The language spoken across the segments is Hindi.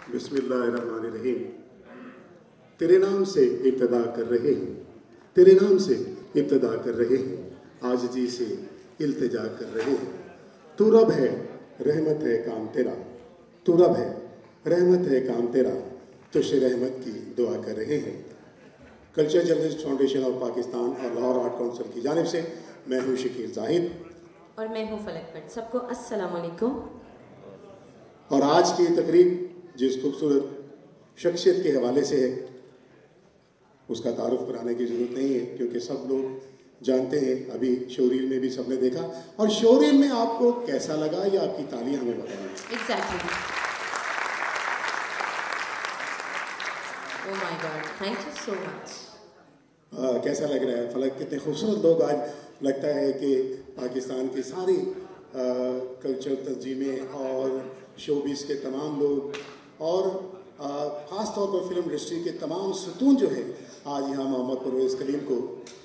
बिस्मिल्लाहिर्रहमानिर्रहीम। तेरे नाम से इब्तिदा कर रहे हैं, तेरे नाम से इब्तिदा कर रहे हैं, आजिज़ी से इल्तिजा कर रहे हैं। तू रब है, रहमत है काम तेरा, तू रब है, रहमत है काम तेरा, तुझसे रहमत की दुआ कर रहे हैं। Culture journalist foundation of Pakistan और लाहौर आर्ट काउंसिल की जानिब से मैं हूँ शकील जाहिद और मैं हूँ फलक भट्ट। सबको अस्सलाम वालेकुम। और आज की तकरीब जिस खूबसूरत शख्सियत के हवाले से है उसका तारुफ कराने की ज़रूरत नहीं है, क्योंकि सब लोग जानते हैं। अभी शोरील में भी सबने देखा, और शोरील में आपको कैसा लगा या आपकी तालियां हमें बताएं। Exactly. Oh my God, thank you so much. कैसा लग रहा है फलक? कितने खूबसूरत लोग आज, लगता है कि पाकिस्तान की सारी कल्चर तंजीमें और शोबिस के तमाम लोग और ख़ास तौर पर फिल्म इंडस्ट्री के तमाम सतून जो है आज यहाँ मोहम्मद परवेज़ कलीम को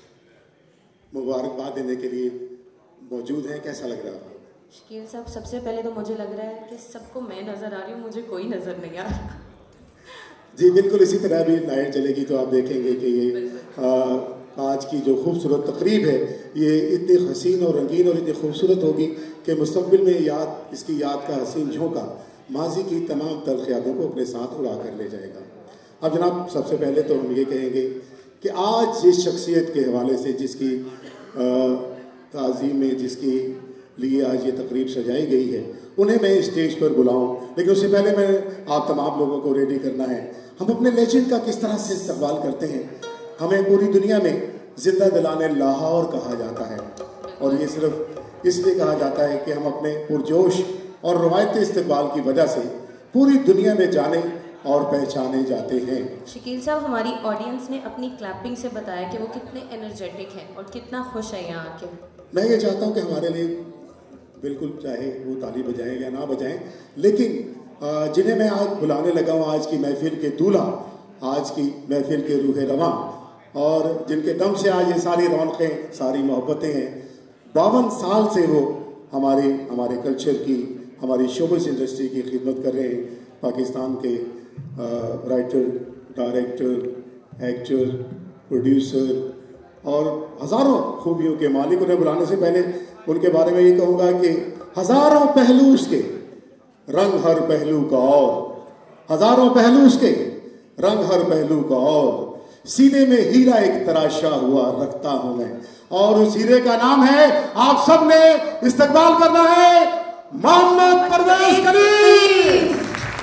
मुबारकबाद देने के लिए मौजूद हैं। कैसा लग रहा है आपको? शकील साहब, सबसे पहले तो मुझे लग रहा है कि सबको मैं नज़र आ रही हूँ, मुझे कोई नज़र नहीं आ रहा। जी बिल्कुल, इसी तरह भी लाइट चलेगी तो आप देखेंगे कि ये आज की जो खूबसूरत तकरीब है ये इतनी हसीन और रंगीन और इतनी खूबसूरत होगी कि मुस्तक़बिल में इसकी याद का हसीन झोंका माजी की तमाम तल्ख़ यादों को अपने साथ उड़ा कर ले जाएगा। अब जनाब, सबसे पहले तो हम ये कहेंगे कि आज जिस शख्सियत के हवाले से, जिसकी ताज़ीम में जिसकी लिए आज ये तकरीब सजाई गई है, उन्हें मैं स्टेज पर बुलाऊं, लेकिन उससे पहले मैं आप तमाम लोगों को रेडी करना है। हम अपने लेजेंड का किस तरह से इस्तकबाल करते हैं। हमें पूरी दुनिया में जिंदा दिलाने लाहौर कहा जाता है, और ये सिर्फ इसलिए कहा जाता है कि हम अपने पुरजोश और रवायती इस्तकबाल की वजह से पूरी दुनिया में जाने और पहचाने जाते हैं। शकील साहब, हमारी ऑडियंस ने अपनी क्लैपिंग से बताया कि वो कितने एनर्जेटिक हैं और कितना खुश है यहाँ आके। मैं ये चाहता हूँ कि हमारे लिए बिल्कुल, चाहे वो ताली बजाएं या ना बजाएं, लेकिन जिन्हें मैं आज बुलाने लगा हूँ, आज की महफिल के दूल्हा, आज की महफिल के रूह रवां, और जिनके दम से आज ये सारी रौनकें, सारी मोहब्बतें हैं। 52 साल से वो हमारे कल्चर की, हमारी शोबिस इंडस्ट्री की खिदमत कर रहे हैं। पाकिस्तान के राइटर, डायरेक्टर, एक्टर, प्रोड्यूसर और हज़ारों खूबियों के मालिक। उन्हें बुलाने से पहले उनके बारे में ये कहूँगा कि हज़ारों पहलू उसके, रंग हर पहलू का और, हज़ारों पहलू उसके, रंग हर पहलू का और, सीने में हीरा एक तराशा हुआ रखता हूं मैं, और उस हीरे का नाम है, आप सब ने इस्तकबाल करना है, Mohammad Parvez Kaleem.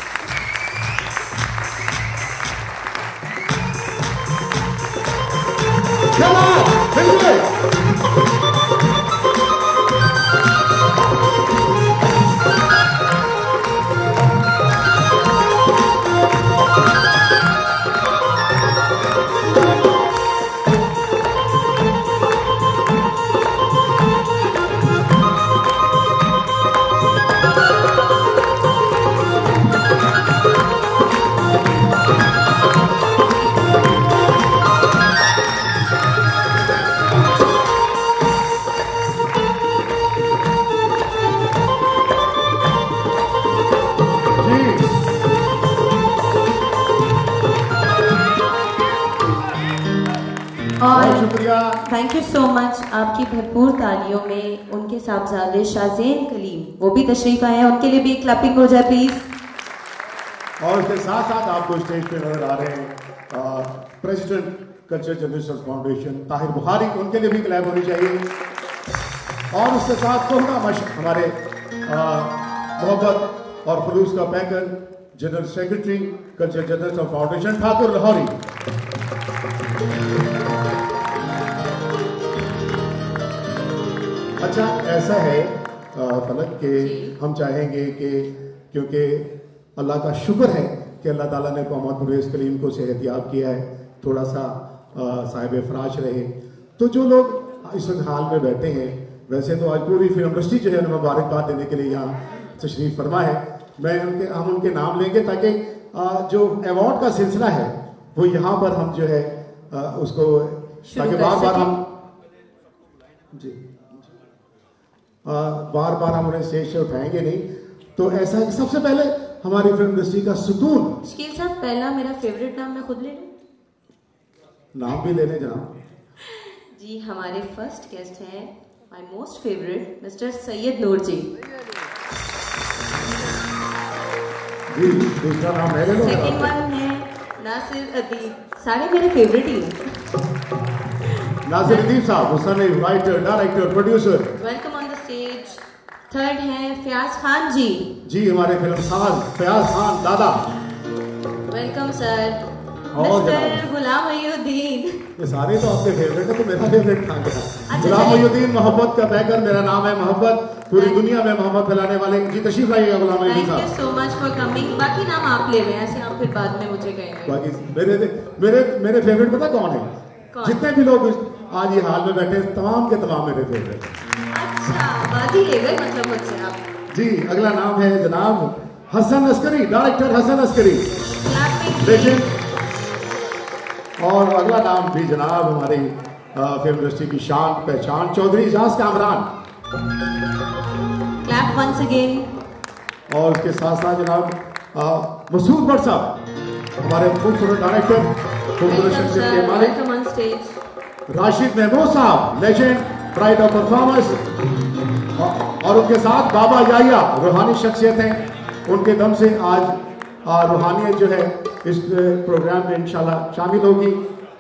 Thank you so much. आपकी भरपूर तालियों में उनके साहबजादे शाहजेन कलीम वो भी तशरीफ आए हैं, उनके लिए भी क्लैपिंग हो जाए प्लीज। और इसके साथ साथ आपको स्टेज पे नजर आ रहे हैं president culture journalist foundation Tahir Bukhari, उनके लिए भी क्लैप होनी चाहिए। और उसके साथ कोहना मश्क हमारे मोहब्बत और खलूस का पैकर general secretary culture journalist foundation Thakur Lahori. अच्छा, ऐसा है फलक के हम चाहेंगे कि क्योंकि अल्लाह का शुक्र है कि अल्लाह ताला ने मोहम्मद परवेज़ कलीम को सेहतयाब किया है, थोड़ा सा साहिब फराश रहे, तो जो लोग इस वक्त हाल में बैठे हैं, वैसे तो आज पूरी फिल्म इंडस्ट्री जो है मुबारकबाद देने के लिए यहाँ तशरीफ फरमा है। हम उनके नाम लेंगे ताकि जो अवार्ड का सिलसिला है वो यहाँ पर हम जो है उसको, ताकि बार बार हम उन्हें स्टेज से उठाएंगे नहीं। तो ऐसा सबसे पहले हमारी फिल्म इंडस्ट्री का सुकून। शकील साहब, पहला मेरा फेवरेट नाम मैं खुद ले लूं? नाम भी लेने जनाब। जी, हमारे फर्स्ट गेस्ट हैं my most favourite mister Syed Noor ji. जी, दूसरा नाम मेरे लो। सेकंड वन है नासिर अदीब, सारे मेरे फेवरेट ही हैं। नासिर अदीब साहब, मुसन्निफ, writer, director, producer, welcome on the stage. Third है फयाज खान जी। जी, हमारे फिल्मसाज फयाज खान दादा, वेलकम सर। और मिस्टर गुलाम मोहुद्दीन। ये सारे तो आपके फेवरेट है, तो मेरा फेवरेट कहाँ गया? अच्छा, गुलाम मोहुद्दीन, मोहब्बत का पैकर, मेरा नाम है मोहब्बत, पूरी दुनिया में मोहब्बत फैलाने वाले। जी, तशरीफ लाइएगा गुलाम मोहुद्दीन थैंक साहब। You so much for coming. बाकी नाम आप ले लें, ऐसे आप फिर बाद में मुझे कहेंगे। बाकी मेरे फेवरेट पता कौन है? कौन? जितने भी लोग आज ये हाल में बैठे हैं, तमाम के तमाम मेरे फेवरेट। अच्छा, बाजी ले गए मतलब मुझसे आप। जी, अगला नाम है जनाब हसन अस्करी, डायरेक्टर हसन अस्करी, लेजेंड। और अगला नाम भी जनाब हमारी फिल्म इंडस्ट्री की शान पहचान, Chaudhry Ijaz Kamran. Clap once again. और उसके साथ साथ जनाब मसूद भट्ट साहब, हमारे खूबसूरत डायरेक्टर, खूबसूरत शख्सियत के मालिक। Welcome on stage. Rashid Mahmood साहब, लेजेंड, प्राइड ऑफ परफॉर्मेंस। और उनके साथ बाबा याया, रूहानी शख्सियत हैं। उनके दम से आज रूहानियत जो है इस प्रोग्राम में इंशाल्लाह शामिल होगी।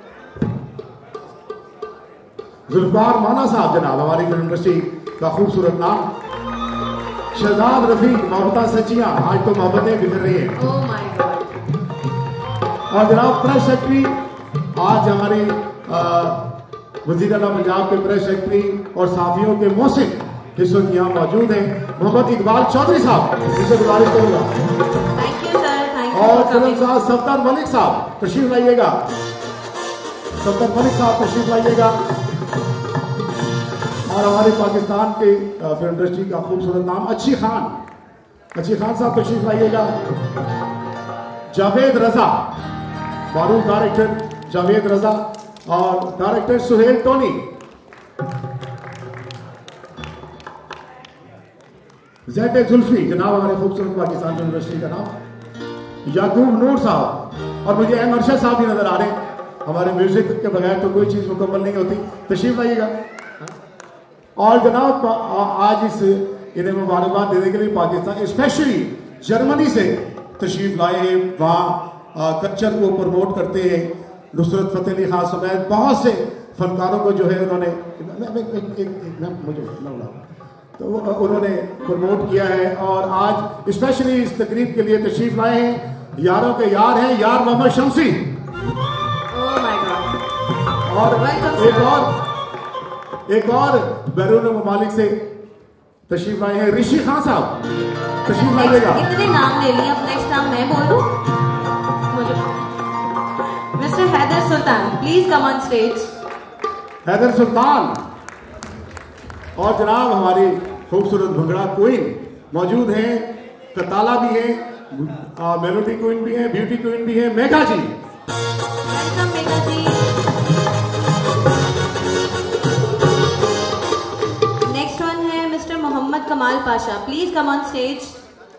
जुल्फकार माना साहब जनाब, हमारी फिल्म इंडस्ट्री का खूबसूरत नाम। शहजाद रफीक, मोहब्बत सच्चियां, आज तो मोहब्बतें बिखर रही हैं। Oh my God. और जनाब प्रेस सेक्रेटरी, आज हमारी वजीर आला पंजाब के प्रेस सेक्रेटरी और साफियों के मौसिक इस वक्त यहाँ मौजूद हैं, मोहम्मद इकबाल चौधरी साहब, उनसे गुजारिश करूंगा। Thank you sir, thank you. और फिल्मसाज सफ्तार मलिक साहब तशरीफ लाइएगा। सफ्तार मलिक साहब तशरीफ लाइएगा। और हमारे पाकिस्तान के फिल्म इंडस्ट्री का खूबसूरत नाम अच्छी खान साहब तशरीफ लाइएगा। जावेद रजा, मारूफ डायरेक्टर जावेद रजा, और डायरेक्टर सुहेल टोनी। ज़ैटे जुल्फी जनाब, हमारे खूबसूरत पाकिस्तान फिल्म इंडस्ट्री का नाम। याकूब नूर साहब, और मुझे एम अरशद साहब भी नजर आ रहे हैं। हमारे म्यूजिक के बगैर तो कोई चीज मुकम्मल नहीं होती। तशरीफ लाइएगा। और जनाब आज इन्हें मुबारकबाद देने के लिए पाकिस्तान स्पेशली जर्मनी से तशरीफ लाए हैं। वहाँ कल्चर को प्रमोट करते हैं। नुसरत फतेह अली खान समेत बहुत से फनकारों को जो है उन्होंने तो उन्होंने प्रमोट किया है। और आज स्पेशली इस तकरीब के लिए तशरीफ लाए हैं यारों के यार हैं, यार मोहम्मद शमसी। और एक और बैरून ममालिक से तशरीफ लाए हैं ऋषि खान साहब, तशरीफ लाइएगा। इतने नाम ले लिए, अब नेक्स्ट नाम मैं बोलूं? Mister Haider Sultan, please come on stage. Haider Sultan. और जनाब हमारी खूबसूरत भंगड़ा क्वीन मौजूद हैं, कताला भी हैं, मेलोडी क्वीन भी हैं, ब्यूटी क्वीन भी हैं, Megha ji. Welcome Megha ji. Next one है mister Mohammad Kamal Pasha, please come on stage.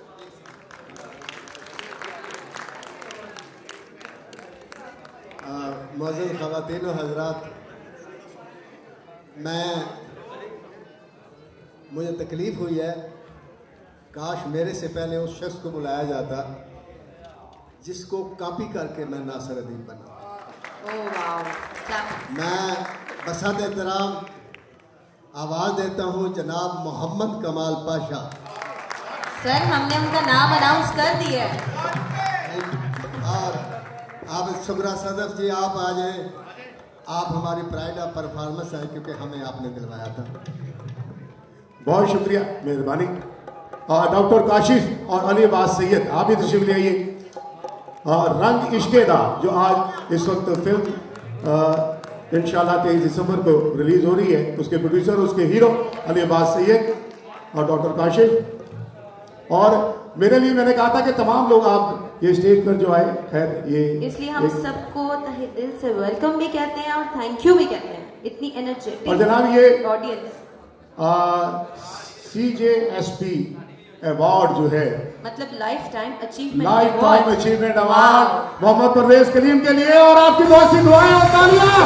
मुअज़्ज़ज़ ख़वातीन व हज़रात, मुझे तकलीफ हुई है, काश मेरे से पहले उस शख्स को बुलाया जाता जिसको कॉपी करके मैं नासिर अदीब बना। मैं बसत एहतराम आवाज़ देता हूँ जनाब मोहम्मद कमाल पाशा। सर हमने उनका नाम अनाउंस कर दिया है। और आप शुक्रा सदफ जी, आप आ जाए, आप हमारी प्राइड ऑफ परफॉर्मेंस है क्योंकि हमें आपने दिलवाया था। बहुत शुक्रिया, मेहरबानी। डॉक्टर काशिफ और अली अब्बास सैयद, आप भी तशरीफ ले आइए। रंग इश्के दा जो आज इस वक्त फिल्म इंशाल्लाह 23 दिसंबर को रिलीज हो रही है, उसके प्रोड्यूसर, उसके हीरो अली अब्बास सैयद और डॉक्टर काशिफ। और मेरे लिए मैंने कहा था कि तमाम लोग आप ये स्टेज पर जो आए, खैर ये इसलिए हम सबको तहे दिल से वेलकम भी कहते हैं और थैंक यू भी कहते हैं, इतनी एनर्जेटिक। और जनाब ये ऑडियंस CJFP अवार्ड जो है मतलब life time achievement award Mohammad Parvez Kaleem के लिए, और आपकी बहुत सी दुआएं और तालियां।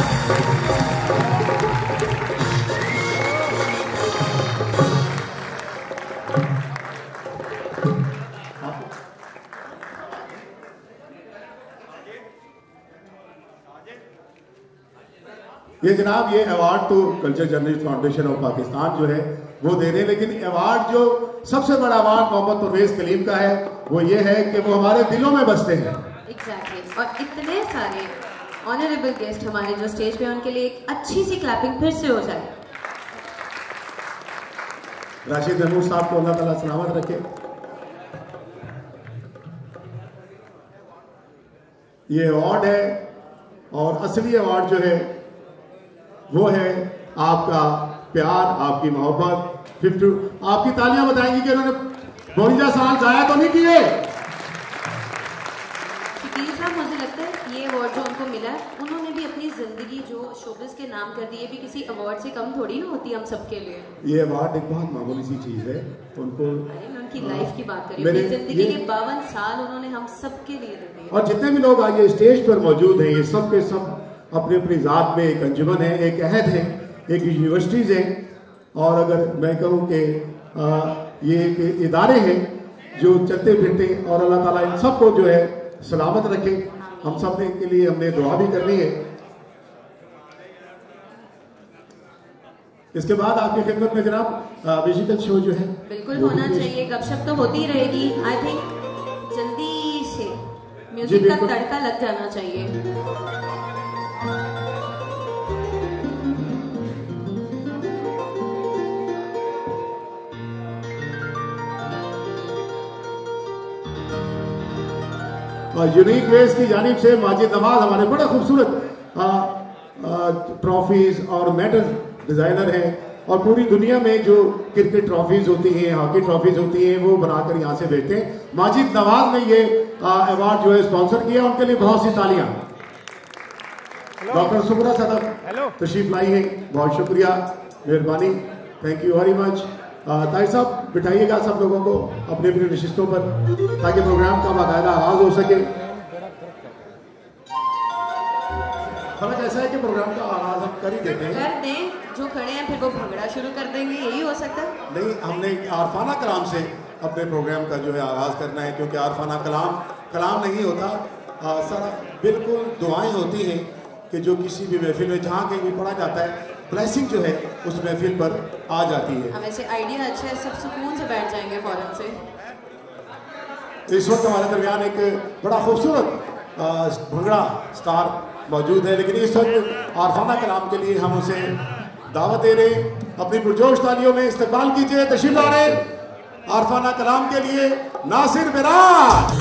ये जनाब ये अवार्ड तो culture journalist foundation of Pakistan जो है वो दे रहे हैं, लेकिन अवार्ड जो सबसे बड़ा अवार्ड मोहम्मद परवेज कलीम का है वो ये है कि वो हमारे दिलों में बसते हैं। एग्जैक्टली। और इतने सारे ऑनरेबल गेस्ट हमारे जो स्टेज पे, उनके लिए एक अच्छी सी क्लैपिंग फिर से हो जाए। राशिद महमूद साहब को अल्लाह ताला सलामत रखे। ये अवार्ड है, और असली अवार्ड जो है वो है आपका प्यार, आपकी मोहब्बत। 50 आपकी तालियां बताएंगी कि उन्होंने 52 साल जाया तो नहीं किए। साहब, मुझे लगता है ये अवार्ड जो उनको मिला है, उन्होंने भी अपनी जिंदगी जो शोबिस के नाम कर दी, ये भी किसी अवार्ड से कम थोड़ी ना होती हम सबके लिए। ये अवार्ड एक बहुत मामूली सी चीज है उनको। उनकी लाइफ की बात करिए, अपनी जिंदगी के 52 साल उन्होंने हम सबके लिए दे दिए। और जितने भी लोग आज ये स्टेज पर मौजूद हैं, ये सब के सब अपनी अपनी जात में एक अंजुमन है, एक अहद है, एक यूनिवर्सिटीज है, और अगर मैं कहूँ कि ये एक इदारे हैं जो चलते फिरते, और अल्लाह ताला इन सबको जो है सलामत रखे। हम सब ने के लिए हमने दुआ भी करनी है। इसके बाद आपकी खिदमत में जनाब म्यूजिकल शो जो है बिल्कुल होना चाहिए। गपशप तो होती रहेगी, आई थिंक जल्दी से म्यूजिक का तड़का लग जाना चाहिए। यूनिक वेज की जानिब से माजिद नवाज हमारे बड़े खूबसूरत ट्रॉफीज और मेडल डिजाइनर हैं, और पूरी दुनिया में जो क्रिकेट ट्रॉफीज होती हैं, हॉकी ट्रॉफीज होती हैं, वो बनाकर यहाँ से भेजते हैं। माजिद नवाज ने ये अवार्ड जो है स्पॉन्सर किया, उनके लिए बहुत सी तालियां। डॉक्टर सुबरा सदफ तशरीफ लाई है, बहुत शुक्रिया, मेहरबानी, थैंक यू वेरी मच। ताई साहब बिठाइएगा सब लोगों को अपने अपने नशिस्तों पर, ताकि प्रोग्राम का बाकायदा आगाज हो सके। फर्क ऐसा है कि प्रोग्राम का आगाज हम कर ही देते हैं, कर दें, जो खड़े हैं फिर वो भंगड़ा शुरू कर देंगे, यही हो सकता है। नहीं, हमने आरफाना कलाम से अपने प्रोग्राम का जो है आगाज करना है, क्योंकि आरफाना कलाम नहीं होता, सारा बिल्कुल दुआएं होती हैं कि जो किसी भी महफिल में जहाँ कहीं भी पढ़ा जाता है, ब्लेसिंग जो है उस महफिल पर आ जाती है। हमें से आइडिया अच्छा है, सब सुकून से बैठ जाएंगे फौरन से। इस वक्त हमारे दरमियान एक बड़ा खूबसूरत भंगड़ा स्टार मौजूद है, लेकिन इस वक्त आरफाना कलाम के लिए हम उसे दावत दे रहे हैं। अपनी पुरजोश तालियों में इस्तकबाल कीजिए, तशरीफ ला रहे आरफाना कलाम के लिए नासिर मिराज।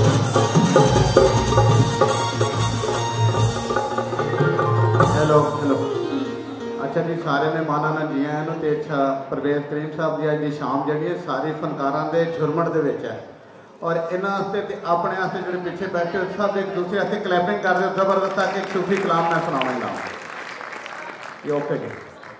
हेलो अच्छा जी, सारे ने माना ना जी आया ते अच्छा परवेज कलीम साहब की अज की शाम जी सारी फनकारां दे झुरमट दे विच है, और इन्हां ते अपने वास्ते जो पीछे बैठे सब एक दूसरे वास्ते क्लैपिंग कर रहे जबरदस्त, ताकि एक सूफी कलाम मैं सुनावांगा। ये ओके जी।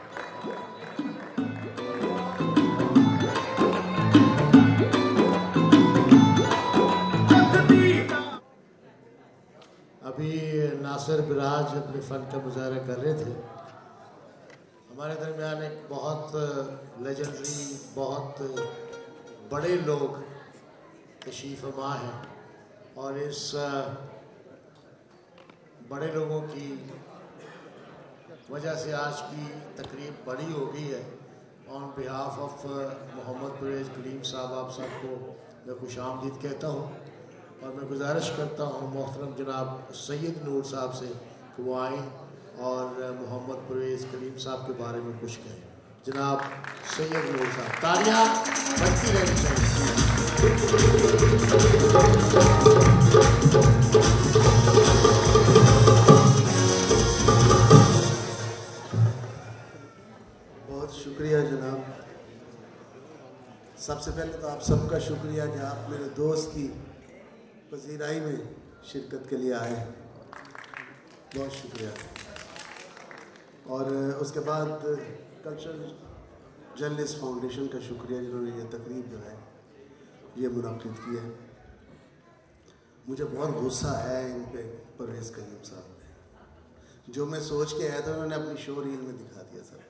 अभी नासिर मिराज अपने फ़न का मुजाहरा कर रहे थे। हमारे दरमियान एक बहुत लेजेंडरी, बहुत बड़े लोग तशरीफ़ फरमा हैं, और इस बड़े लोगों की वजह से आज की तकरीब बड़ी हो गई है। On behalf of Mohammad Parvez Kaleem साहब, आप सबको मैं खुशामदीद कहता हूँ, और मैं गुजारिश करता हूँ मोहतरम जनाब सैयद नूर साहब से कि वो आएँ और मोहम्मद परवेज कलीम साहब के बारे में कुछ कहें। जनाब सैयद नूर साहब, तालियां बजती रहनी चाहिए। बहुत शुक्रिया जनाब। सबसे पहले तो आप सबका शुक्रिया कि आप मेरे दोस्त की पजीराई में शिरकत के लिए आए, बहुत शुक्रिया। और उसके बाद कल्चरल जर्नलिस्ट फाउंडेशन का शुक्रिया जिन्होंने ये तकरीब बनाई। ये मुनाकिद किया है। मुझे बहुत गुस्सा आया इन पे परवेज़ कलीम साहब पे। जो मैं सोच के आया था उन्होंने अपनी शो रील में दिखा दिया सर।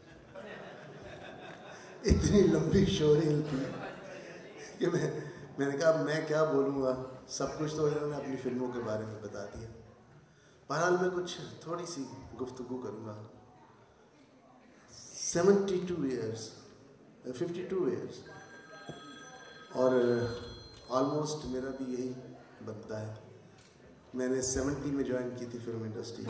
इतनी लंबी शो रील थी कि मैंने कहा मैं क्या बोलूँगा, सब कुछ तो इन्होंने अपनी फिल्मों के बारे में बता दिया। बहरहाल मैं कुछ थोड़ी सी गुफ्तगू करूँगा। 52 ईयर्स और ऑलमोस्ट मेरा भी यही बनता है। मैंने 70 में ज्वाइन की थी फिल्म इंडस्ट्री।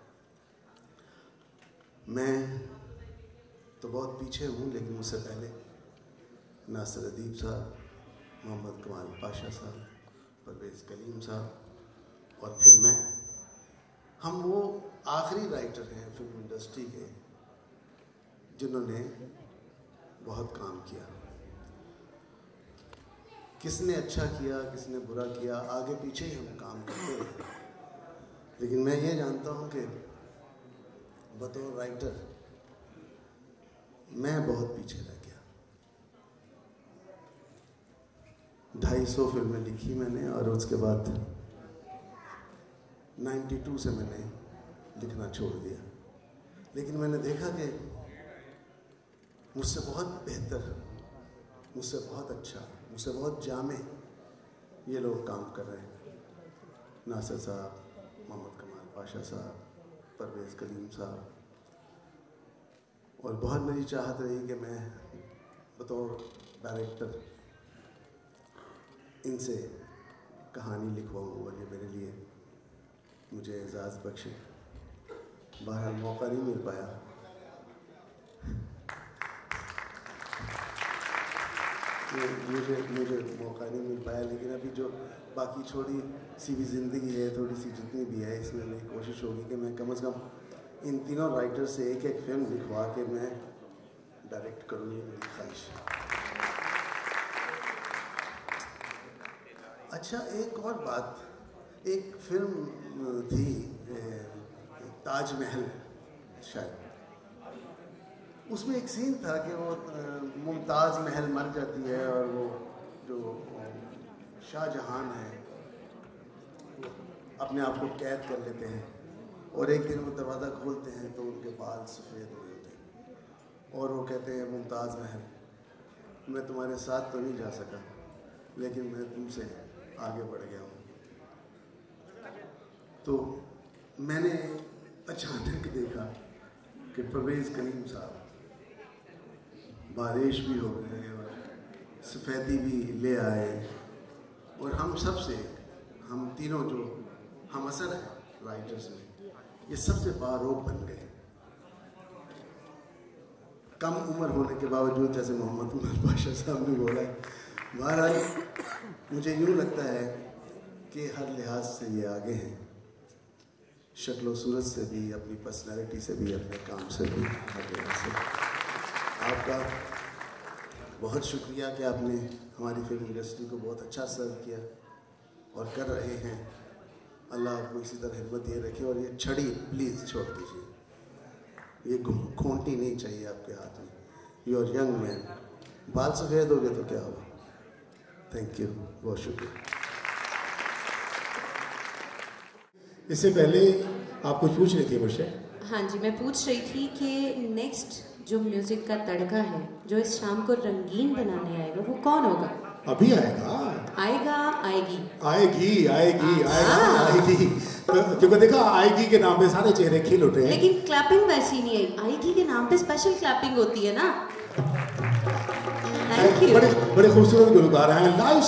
मैं तो बहुत पीछे हूँ, लेकिन मुझसे पहले नासिर अदीब साहब, मोहम्मद कमाल पाशा साहब, परवेज़ कलीम साहब और फिर मैं, हम वो आखिरी राइटर हैं फिल्म इंडस्ट्री के जिन्होंने बहुत काम किया। किसने अच्छा किया, किसने बुरा किया, आगे पीछे ही हम काम करते रहे। लेकिन मैं ये जानता हूँ कि बतौर राइटर मैं बहुत पीछे रह गया। 250 फिल्में लिखी मैंने और उसके बाद 92 से मैंने लिखना छोड़ दिया। लेकिन मैंने देखा कि मुझसे बहुत बेहतर, मुझसे बहुत अच्छा, मुझसे बहुत जामे ये लोग काम कर रहे हैं। नासिर साहब, मोहम्मद कमाल पाशा साहब, परवेज़ कलीम साहब। और बहुत मेरी चाहत रही कि मैं बतौर डायरेक्टर इनसे कहानी लिखवाऊँ और ये मेरे लिए मुझे एजाज़ बख्शे। बहरहाल मौका नहीं मिल पाया। मुझे मौका नहीं मिल पाया, लेकिन अभी जो बाकी छोटी सी भी ज़िंदगी है, थोड़ी सी जितनी भी है, इसमें मेरी कोशिश होगी कि मैं कम से कम इन तीनों राइटर से एक एक फिल्म लिखवा के मैं डायरेक्ट करूँ, ये मेरी ख्वाहिश है। अच्छा, एक और बात, एक फिल्म थी ताजमहल शायद, उसमें एक सीन था कि वो मुमताज़ महल मर जाती है और वो जो शाहजहान है वो अपने आप को कैद कर लेते हैं और एक दिन वो दरवाज़ा खोलते हैं तो उनके बाल सफ़ेद हो जाते हैं और वो कहते हैं मुमताज़ महल, मैं तुम्हारे साथ तो नहीं जा सका, लेकिन मैं तुमसे आगे बढ़ गया हूँ। तो मैंने अचानक देखा कि परवेज़ कलीम साहब बारिश भी हो गए और सफ़ेदी भी ले आए और हम सबसे, हम तीनों जो हम असर हैं राइटर्स में, ये सबसे बारोब बन गए। कम उम्र होने के बावजूद, जैसे मोहम्मद पाशा साहब ने बोला है, बहरहाल मुझे यूँ लगता है कि हर लिहाज से ये आगे हैं, शक्ल व सूरत से भी, अपनी पर्सनैलिटी से भी, अपने काम से भी, हर लिहाज से। आपका बहुत शुक्रिया कि आपने हमारी फिल्म इंडस्ट्री को बहुत अच्छा सर्व किया और कर रहे हैं। अल्लाह आपको इसी तरह हिम्मत दिए रखे और ये छड़ी प्लीज़ छोड़ दीजिए, ये खूंटी नहीं चाहिए आपके हाथ में। यू आर यंग मैन, बाल सफ़ेद हो गए तो क्या होगा। थैंक यू, बहुत शुक्रिया। इससे पहले आप कुछ पूछ रही थी मुझसे? हाँ जी, मैं पूछ रही थी कि नेक्स्ट जो म्यूजिक का तड़का है, जो इस शाम को रंगीन बनाने आएगा, वो कौन होगा? अभी आएगा, आएगी। क्योंकि देखा, आएगी के नाम पे सारे चेहरे खिल उठे हैं, लेकिन क्लैपिंग वैसी नहीं आई। आएगी के नाम पे स्पेशल क्लैपिंग होती है ना। Thank you. बड़े खूबसूरत गुलकार हैं, लाइव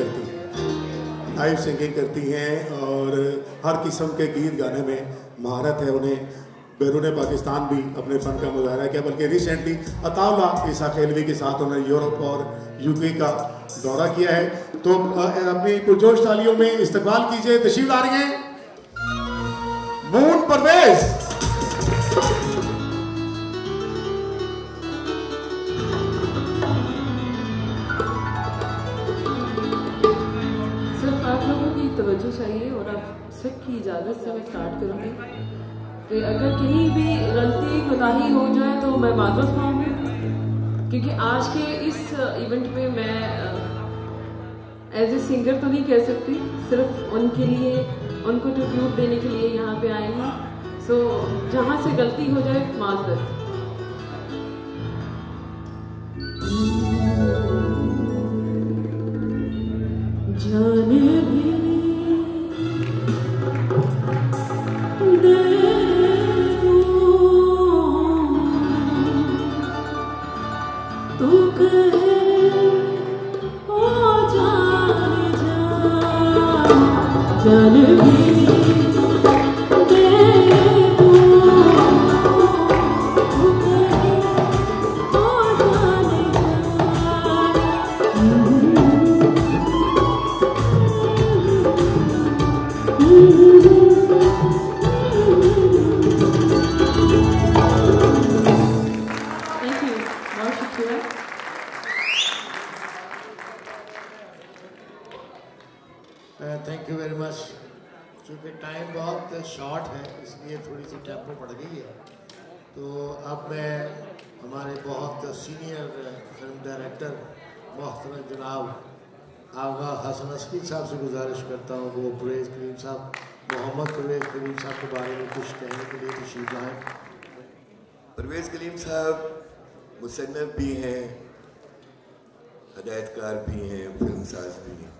सिंगिंग करती हैं और हर किस्म के गीत गाने में महारत है। उन्हें बैरून पाकिस्तान भी अपने फ़न का मुजाहरा किया, बल्कि रिसेंटली अताउला ईसा खेलवी के साथ उन्होंने यूरोप और यूके का दौरा किया है। तो अपनी पुरजोश तालियों में इस्तकबाल कीजिए। तशरीफ ला रही हैं मून परवेज। सिर्फ आप लोगों की तवज्जो चाहिए और आप सबकी इजाज़त से मैं स्टार्ट करूँगी कि अगर कहीं भी गलती कोताही हो जाए तो मैं माफ़ मांगूँ, क्योंकि आज के इस इवेंट में मैं एज ए सिंगर तो नहीं कह सकती, सिर्फ उनके लिए, उनको ट्रिब्यूट देने के लिए यहाँ पे आए हैं। सो जहाँ से गलती हो जाए माजरत। जाने भी दे तू कहे ओ जाने जा, जाने भी थैंक यू वेरी मच। चूँकि टाइम बहुत शॉर्ट है इसलिए थोड़ी सी टेम्पो बढ़ गई है। तो अब मैं हमारे बहुत सीनियर फिल्म डायरेक्टर मोहतरम जनाब आगा हसन असफी साहब से गुजारिश करता हूँ वो परवेज़ कलीम साहब, मोहम्मद परवेज़ कलीम साहब के बारे में कुछ कहने के लिए तशरीफ लाएँ। परवेज़ कलीम साहब मुसन्निफ़ भी हैं, हदायतकार भी हैं, फिल्मसाज भी हैं,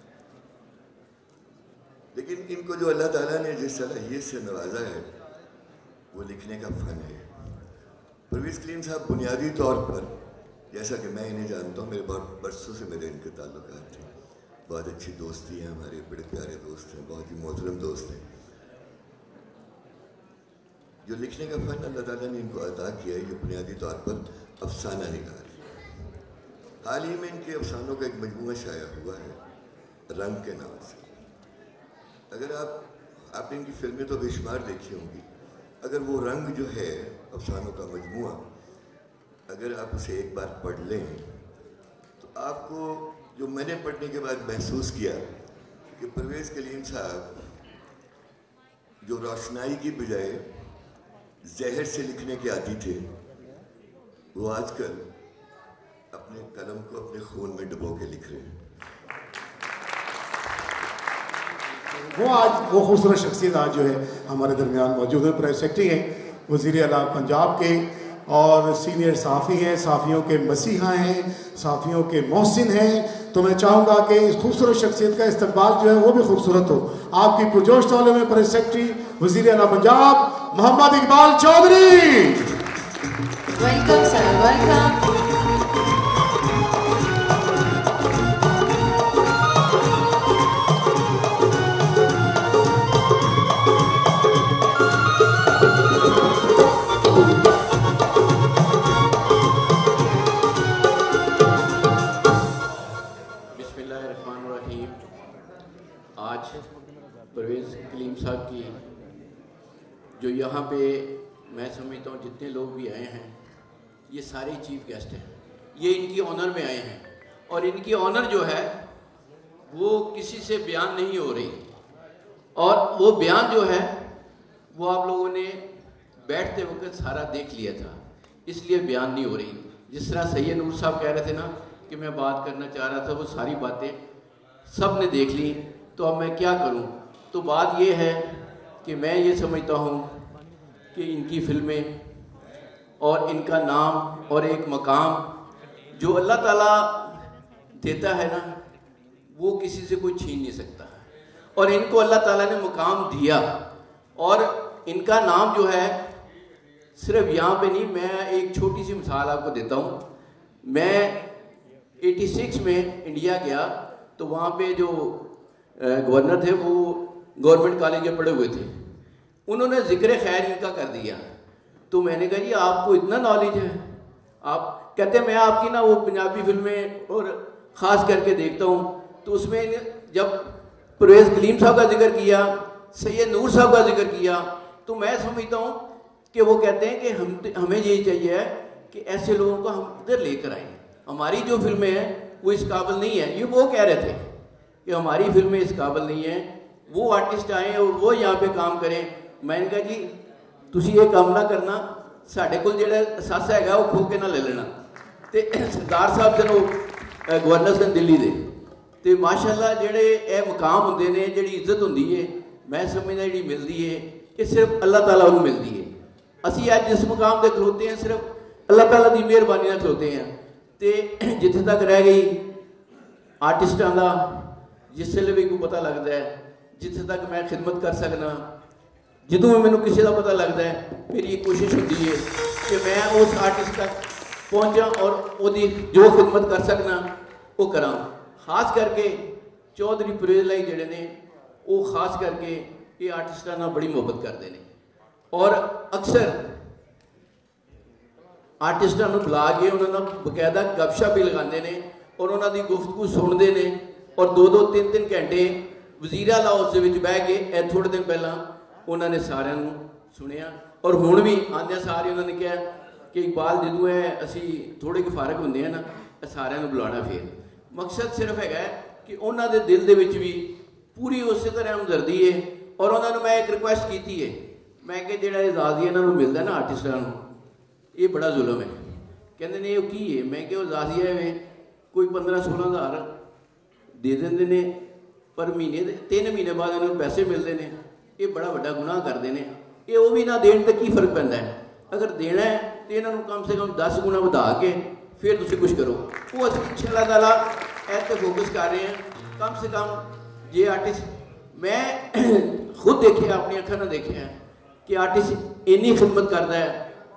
लेकिन इनको जो अल्लाह ताला ने जिस सलाहियत से नवाजा है वो लिखने का फ़न है। परवेज़ कलीम साहब बुनियादी तौर पर, जैसा कि मैं इन्हें जानता हूँ, मेरे बहुत बरसों से मेरे इनके ताल्लुकात थे, बहुत अच्छी दोस्ती है, हमारे बड़े प्यारे दोस्त हैं, बहुत ही मोहतरम दोस्त हैं। जो लिखने का फ़न अल्लाह ताला ने इनको अता किया है, ये बुनियादी तौर पर अफसाना निगार है। हाल ही में इनके अफसानों का एक मजमूआ शाया हुआ है रंग के नाम से। अगर आपने इनकी फिल्में तो बेशुमार देखी होंगी, अगर वो रंग जो है अफसानों का मजमूआ, अगर आप उसे एक बार पढ़ लें तो आपको, जो मैंने पढ़ने के बाद महसूस किया कि परवेज़ कलीम साहब जो रोशनाई की बजाय जहर से लिखने के आदी थे, वो आजकल अपने कलम को अपने खून में डुबो के लिख रहे हैं। वो आज वो खूबसूरत शख्सियत आज जो है हमारे दरमियान मौजूद है। प्रेस सेक्रेटरी हैं वज़ीर आला पंजाब के और सीनियर साफ़ी हैं, साफ़ियों के मसीहा हैं, साफ़ियों के मोहसिन हैं। तो मैं चाहूँगा कि इस खूबसूरत शख्सियत का इस्तकबाल जो है वो भी खूबसूरत हो। आपकी पुरजोश ताले में प्रेस सेक्रेटरी वज़ीर आला Punjab Mohammad Iqbal Chaudhry. Welcome sir, welcome. आज परवेज़ कलीम साहब की जो यहाँ पे मैं समझता हूँ जितने लोग भी आए हैं ये सारे चीफ गेस्ट हैं, ये इनकी ऑनर में आए हैं और इनकी ऑनर जो है वो किसी से बयान नहीं हो रही और वो बयान जो है वो आप लोगों ने बैठते वक्त सारा देख लिया था, इसलिए बयान नहीं हो रही। जिस तरह सैयद नूर साहब कह रहे थे ना कि मैं बात करना चाह रहा था, वो सारी बातें सब ने देख ली, तो अब मैं क्या करूं। तो बात ये है कि मैं ये समझता हूं कि इनकी फिल्में और इनका नाम और एक मकाम जो अल्लाह ताला देता है ना, वो किसी से कोई छीन नहीं सकता और इनको अल्लाह ताला ने मकाम दिया और इनका नाम जो है सिर्फ यहाँ पे नहीं। मैं एक छोटी सी मिसाल आपको देता हूँ। मैं 86 में इंडिया गया तो वहाँ पे जो गवर्नर थे वो गवर्नमेंट कॉलेज में पढ़े हुए थे, उन्होंने जिक्र खैर इनका कर दिया। तो मैंने कहा जी आपको इतना नॉलेज है? आप कहते हैं मैं आपकी ना वो पंजाबी फिल्में और ख़ास करके देखता हूँ, तो उसमें जब परवेज़ कलीम साहब का जिक्र किया, सैयद नूर साहब का जिक्र किया, तो मैं समझता हूँ कि वो कहते हैं कि हमें यही चाहिए है कि ऐसे लोगों को हम इधर लेकर आए। हमारी जो फिल्में हैं वो इस काबिल नहीं है। ये वो कह रहे थे कि हमारी फिल्में इस काबिल नहीं है, वो आर्टिस्ट आए और वो यहाँ पे काम करें। मैंने कहा जी तुसी ये काम ना करना, साढ़े कोल जेड़ा सस हैगा वो खो के ना ले लेना। तो सरदार साहब सन वो गवर्नर सन दिल्ली दे, तो माशाअल्लाह जिहड़े ये मुकाम हुंदे ने, जिहड़ी इज्जत हुंदी है, मैं समझदा जिहड़ी मिलदी है ये सिर्फ अल्लाह ताला नूं मिलदी है। असीं अज जिस मुकाम ते खलोते हैं सिर्फ अल्लाह ताला की मेहरबानी नाल खलोते हैं। तो जिथे तक रह गई आर्टिस्टां दा, जिस वेले भी कोई पता लगता है, जिथे तक मैं खिदमत कर सकना, ਜਦੋਂ भी मैनू किसी का पता लगता है, मेरी एक कोशिश होती है कि मैं उस आर्टिस्ट तक पहुँचा और उसकी जो खिदमत कर सकना वो करा। खास करके चौधरी परवेज़ लाई जिहड़े ने वो खास करके ये आर्टिस्टां नाल बड़ी मुहब्बत करते हैं और अक्सर आर्टिस्टां नूं बुला के उन्होंने बकायदा गपशप भी लगाते हैं और उन्होंने गुफ्तगू सुनते हैं और 2-2 3-3 घंटे वज़ीर आला हाउस दे विच बह के थोड़े दिन पहला उन्होंने सारिਆਂ ਨੂੰ सुनिया और हुण भी आंदे सारे उन्होंने कहा कि इकबाल जदों असी थोड़े कि फारग होंगे हैं ना, सारिਆਂ ਨੂੰ बुलाना। फिर मकसद सिर्फ है कि उन्होंने दिल दे विच भी पूरी उस तरह हमदर्दी है और उन्होंने मैं एक रिक्वेस्ट की है, मैं कि जिहड़ा एजाज़ी इन्हां नूं मिलदा ना आर्टिस्टां नूं, ये बड़ा जुल्म है। कहंदे ने वो की है, मैं कि एजाज़ी है कोई 15-16 हज़ार दे देंदे ने पर महीने 3 महीने बाद इन्होंने पैसे मिलते हैं, ये बड़ा वड्डा गुनाह करते हैं। ये वो भी ना देण ते की फर्क पैंदा है, अगर देना है तो इन्हों कम से कम 10 गुना बढ़ा के फिर तुसीं कुछ करो। वो असीं इंशाअल्लाह ताला ऐसे फोकस कर रहे हैं। कम से कम ये आर्टिस्ट मैं खुद देखे अपनी अखा नाल देखे कि आर्टिस्ट इन्नी खिदमत करता है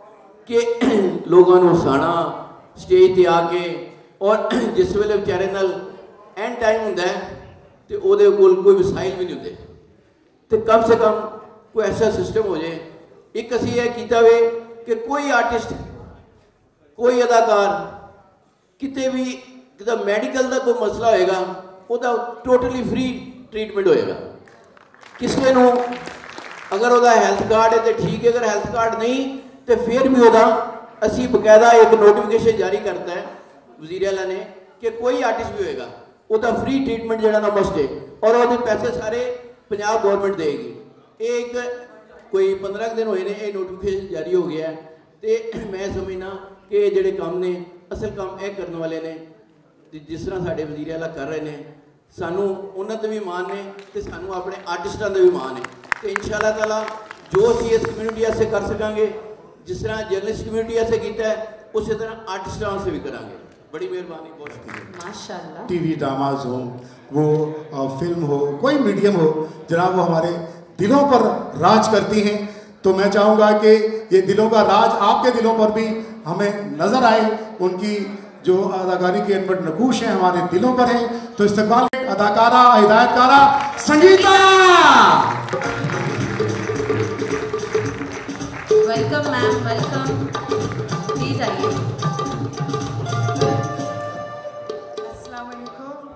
कि लोगों को हसाना स्टेज पर आके, और जिस वेले बेचारे नाल एंड टाइम होंदा है तो उहदे कोल कोई वसाइल भी नहीं होंदे, तो कम से कम कोई ऐसा सिस्टम हो जाए। एक असी यह किया वे कि कोई आर्टिस्ट कोई अदाकार किते भी किता मैडिकल का कोई मसला होएगा वह टोटली फ्री ट्रीटमेंट होएगा। किसी को अगर वह हैल्थ कार्ड है तो ठीक है, अगर हैल्थ कार्ड नहीं तो फिर भी वह असी बकायदा एक नोटिफिकेशन जारी करता है वज़ीर आला ने कि कोई आर्टिस्ट भी होएगा वह फ्री ट्रीटमेंट जो ना मस्ट है और वो पैसे सारे पंजाब गौरमेंट देगी। एक कोई 15 दिन होए ने ये नोटिफिकेशन जारी हो गया है। तो मैं समझना कि जोड़े काम ने असल काम यह करने वाले ने, जिस तरह साढ़े वज़ीर आला कर रहे हैं, सानू उन्होंने तो भी मान ने तो सानू अपने आर्टिस्टों का भी मान है। तो इंशाअल्लाह ताला जो असीं इस कम्यूनिटी ऐसे कर सकांगे, जिस तरह जर्नलिस्ट कम्यूनिटी ऐसे किया है उस तरह आर्टिस्टों से भी करांगे। बड़ी मेहरबानी, बहुत शुक्रिया। माशाअल्लाह। टीवी ड्रामाज हो, वो फिल्म हो, कोई मीडियम हो, जनाब वो हमारे दिलों पर राज करती हैं। तो मैं चाहूँगा कि ये दिलों का राज आपके दिलों पर भी हमें नज़र आए। उनकी जो अदाकारी की अनबट नकूश है हमारे दिलों पर है। तो इस्तकबाल अदाकारा, हिदायतकारा Sangeeta, welcome ma'am, welcome, please आइए। अस्सलाम वालेकुम।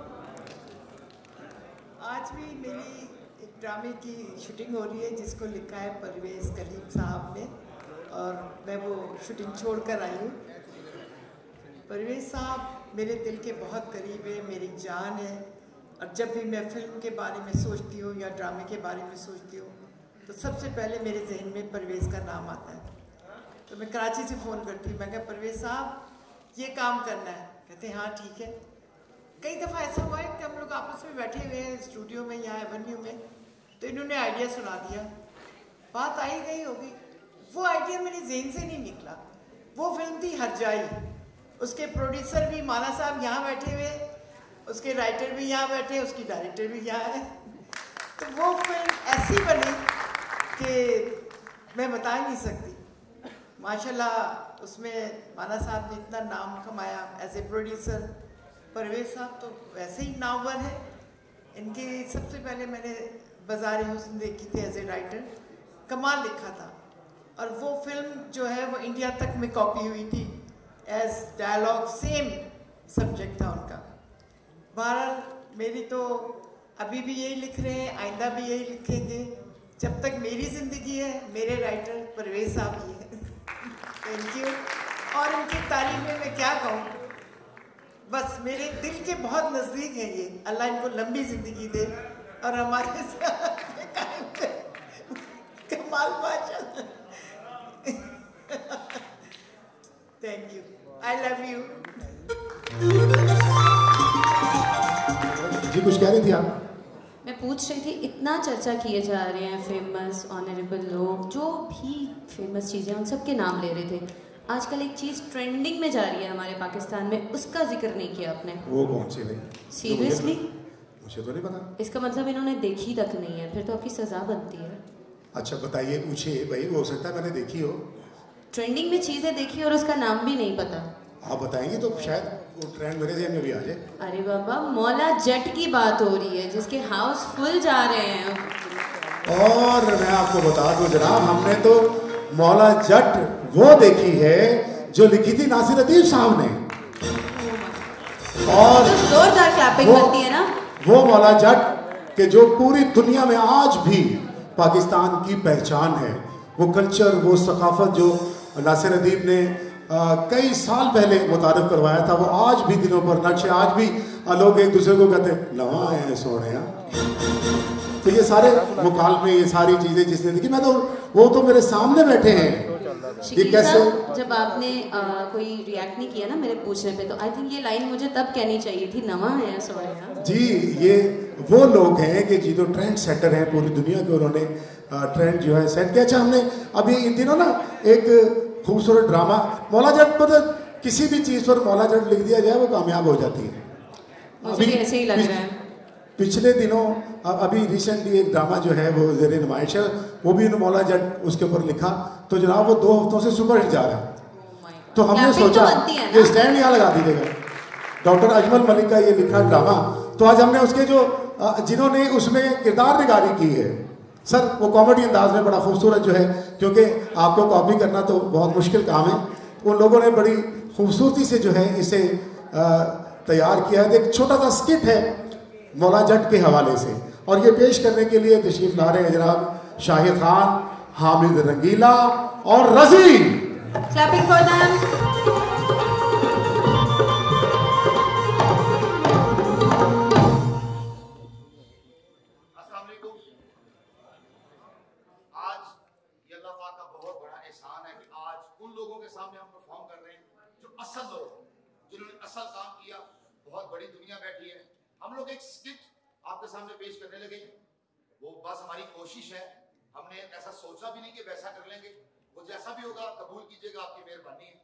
आज भी मेरी एक ड्रामे की शूटिंग हो रही है जिसको लिखा है परवेज़ कलीम साहब ने, और मैं वो शूटिंग छोड़ कर आई हूँ। परवेज़ साहब मेरे दिल के बहुत करीब है, मेरी जान है, और जब भी मैं फिल्म के बारे में सोचती हूँ या ड्रामे के बारे में सोचती हूँ तो सबसे पहले मेरे जहन में परवेज़ का नाम आता है। तो मैं कराची से फ़ोन करती हूँ, मैं कहा परवेज़ साहब ये काम करना है, कहते हैं हाँ ठीक है। कई दफ़ा ऐसा हुआ है कि हम लोग आपस में बैठे हुए हैं स्टूडियो में या एवेन्यू में, तो इन्होंने आइडिया सुना दिया, बात आई गई होगी, वो आइडिया मेरे जहन से नहीं निकला। वो फिल्म थी हर जाई, उसके प्रोड्यूसर भी माना साहब यहाँ बैठे हुए, उसके राइटर भी यहाँ बैठे, उसकी डायरेक्टर भी यहाँ है। तो वो फिल्म ऐसी बनी कि मैं बता ही नहीं सकती। माशाल्लाह उसमें माना साहब ने इतना नाम कमाया एज ए प्रोड्यूसर। परवेज़ साहब तो वैसे ही नामवर है। इनके सबसे पहले मैंने बाज़ार हुस्न देखी थी एज ए राइटर, कमाल लिखा था, और वो फिल्म जो है वो इंडिया तक में कॉपी हुई थी एज डायलॉग, सेम सब्जेक्ट था उनका। बहरहाल मेरी तो अभी भी यही लिख रहे हैं, आइंदा भी यही लिखेंगे, जब तक मेरी ज़िंदगी है मेरे राइटर परवेज़ साहब ही हैं। Thank you. और इनकी तारीफ में मैं क्या कहूँ, बस मेरे दिल के बहुत नज़दीक है ये। अल्लाह इनको लंबी ज़िंदगी दे और हमारे साथ कायम करे। कमाल बादशाह। Thank you, I love you. जी कुछ कह रही थी आप? मैं पूछ रही थी, इतना चर्चा किए जा रहे हैं फेमस ऑनरेबल लोग, जो भी फेमस चीज़ें उन सब के नाम ले रहे थे। आजकल एक चीज़ ट्रेंडिंग में जा रही है हमारे पाकिस्तान में, उसका जिक्र नहीं किया आपने। वो कौन सी भाई? सीरियसली मुझे तो नहीं पता। इसका मतलब इन्होंने देखी तक नहीं है, फिर तो आपकी सजा बनती है। अच्छा बताइए, पूछिए भाई, हो सकता है मैंने देखी हो। ट्रेंडिंग में चीज़ें देखी और उसका नाम भी नहीं पता। आप बताएंगे तो शायद वो ट्रेंड मेरे ज़हन में भी आ जाए। अरे बाबा, मौला जट की बात हो रही है जिसके हाउस फुल जा रहे हैं। और मैं आपको बता दूं जनाब, हमने तो मौला जट वो देखी है जो लिखी थी नासिर अदीब साहब ने, और तो जोरदार क्लैपिंग बनती है ना। वो मौला जट के जो पूरी दुनिया में आज भी पाकिस्तान की पहचान है, वो कल्चर, वो सकाफत जो नासिर अदीब ने कई साल पहले मुतारफ करवाया था, वो आज भी दिनों पर नक्श है। आज भी लोग एक दूसरे को कहते हैं नवा है सोने। तो ये सारे मुकालमे, ये सारी चीज़ें जिसने देखी, मैं तो वो तो मेरे सामने बैठे हैं। ये कैसे, जब आपने कोई रिएक्ट नहीं किया ना मेरे पूछने पे, तो आई थिंक ये लाइन मुझे तब कहनी चाहिए थी, नवा है सोने। जी, ये वो लोग हैं कि जी जो ट्रेंड सेटर हैं पूरी दुनिया के, उन्होंने ट्रेंड जो है सेट किया। अच्छा, हमने अभी इन दिनों ना एक खूबसूरत ड्रामा मौला जट, मतलब किसी भी चीज़ पर मौला जट लिख दिया जाए वो कामयाब हो जाती है। मुझे भी ऐसे ही लग रहा है। पिछले दिनों अभी रिसेंटली एक ड्रामा जो है वो ज़ेरे नुमाइश है, वो भी मौला जट उसके ऊपर लिखा, तो जनाब वो 2 हफ्तों से सुपर हिट जा रहा है। तो हमने सोचा ये स्टैंड यहाँ लगा दीजिएगा। डॉक्टर अजमल मलिक का ये लिखा ड्रामा, तो आज हमने उसके जो जिन्होंने उसमें किरदार निगारी की है सर, वो कॉमेडी अंदाज में बड़ा खूबसूरत जो है, क्योंकि आपको कॉपी करना तो बहुत मुश्किल काम है, उन लोगों ने बड़ी खूबसूरती से जो है इसे तैयार किया है। एक छोटा सा स्किट है मौला जट के हवाले से, और ये पेश करने के लिए तशरीफ ला रहे हैं जनाब शाहिद खान, हामिद रंगीला और रजी। Clapping for them. असल लोग जिन्होंने असल काम किया, बहुत बड़ी दुनिया बैठी है। हम लोग एक स्किट आपके सामने पेश करने लगे, वो बस हमारी कोशिश है, हमने ऐसा सोचा भी नहीं कि वैसा कर लेंगे, वो जैसा भी होगा कबूल कीजिएगा, आपकी मेहरबानी है।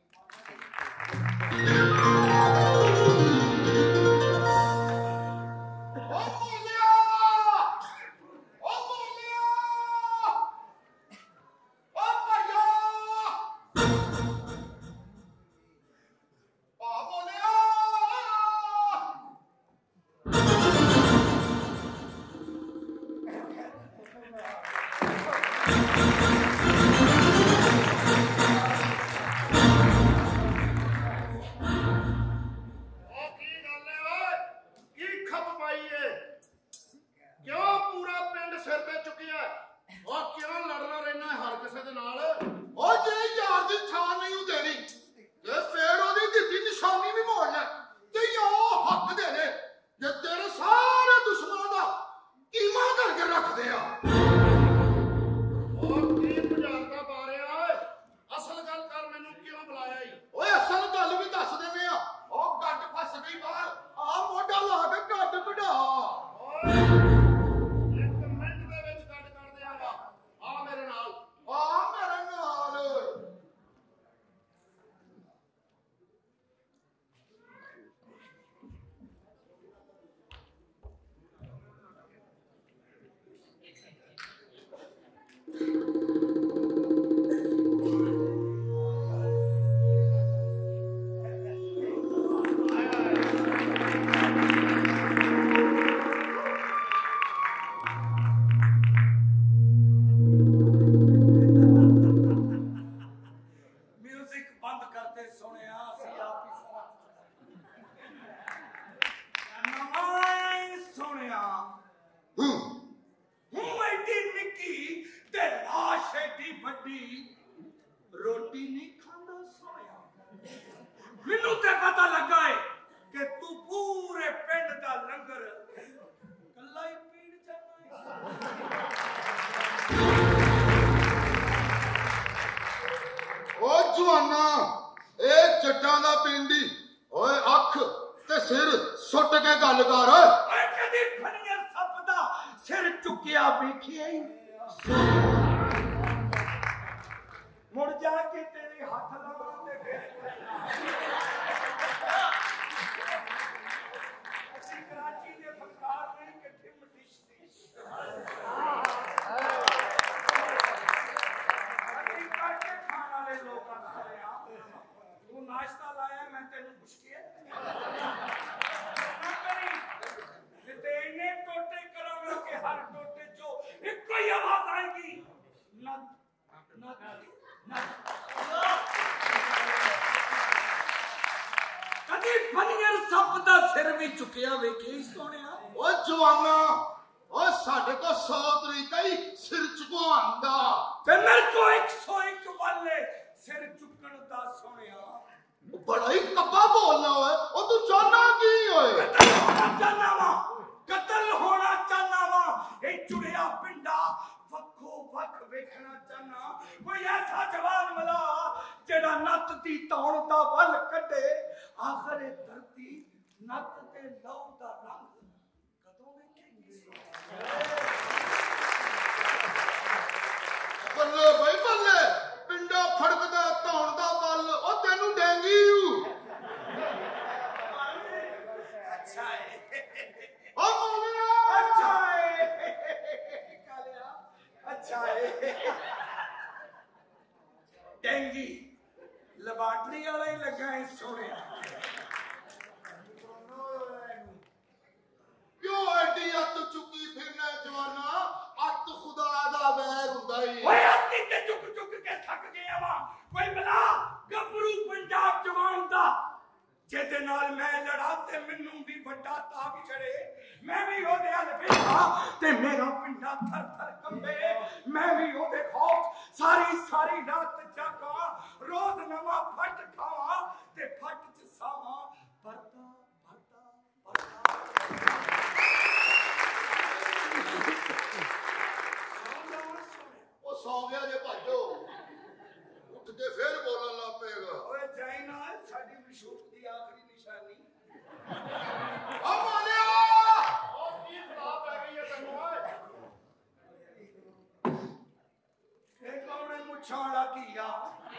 झुकिया वेखिया ही मुड़ जाके तेरे हाथ लावांगे फिर ਅਸੀਂ कराची के फनकार नहीं इकट्ठे मटिश्ती ਅਸੀਂ काटे खाने वाले लोग तू नाश्ता लाया मैं तेन पुछ के इन्ने टोटे करांगा कि हर टोटे चो एक कोई आवाज आएगी नत नत कदी फनियर सप दा सिर भी चुकिया वेखी सोनिया ओ जवाना ओ साडे को 100 तरीका ही सिर चुकवाउण दा ते मेरे को 101 वाले सिर चुकण दा सोनिया बड़ा ही कब्बा बोलना होए ओ तू चाहना की होए चाहना वा कत्ल होना चाहना वा ए चुड़िया पिंडा वक्खो वक्ख वेखना चाहना कोई ऐसा जवान मिला जेड़ा नत दी तौण दा वल कढे आखिर धरती नत ते लहू दा रंग कदों वेखेंगी बल्ले भाई बल्ले पिंडा फड़कदा तौण दा वल ओ तेनू डेंगी अच्छा है ओ मोनिया अच्छा है कालिया अच्छा है डेंगी लैबोरेटरी वाला ही लगा है सोने क्यों एडी अत चुकी फिरना जवाना अत खुदा दा वैर हुंदा ही ओए अत्ती ते चुक चुक के थक गया वा कोई मिला गबरू पंजाब जवान दा जेदे नाल मैं लड़ा ते मैनू भी बड़ा ताप चढ़े मैं भी ओदे हल वेखा ते मेरा पिंडा थर थर कंबे मैं भी ओदे खौफ सारी सारी रात जागा रोज नवा फट खावा ते फट च सावा भरता भरता भरता ओ सौ गया जे भाजो उठ के फिर बोलण लग पेगा ओए जाई ना साडी मशूक दी आखिरी निशानी ओ मोनिया ओ की खराब रह गई है तन्नू ओए ए कौन है मुछाड़ा किया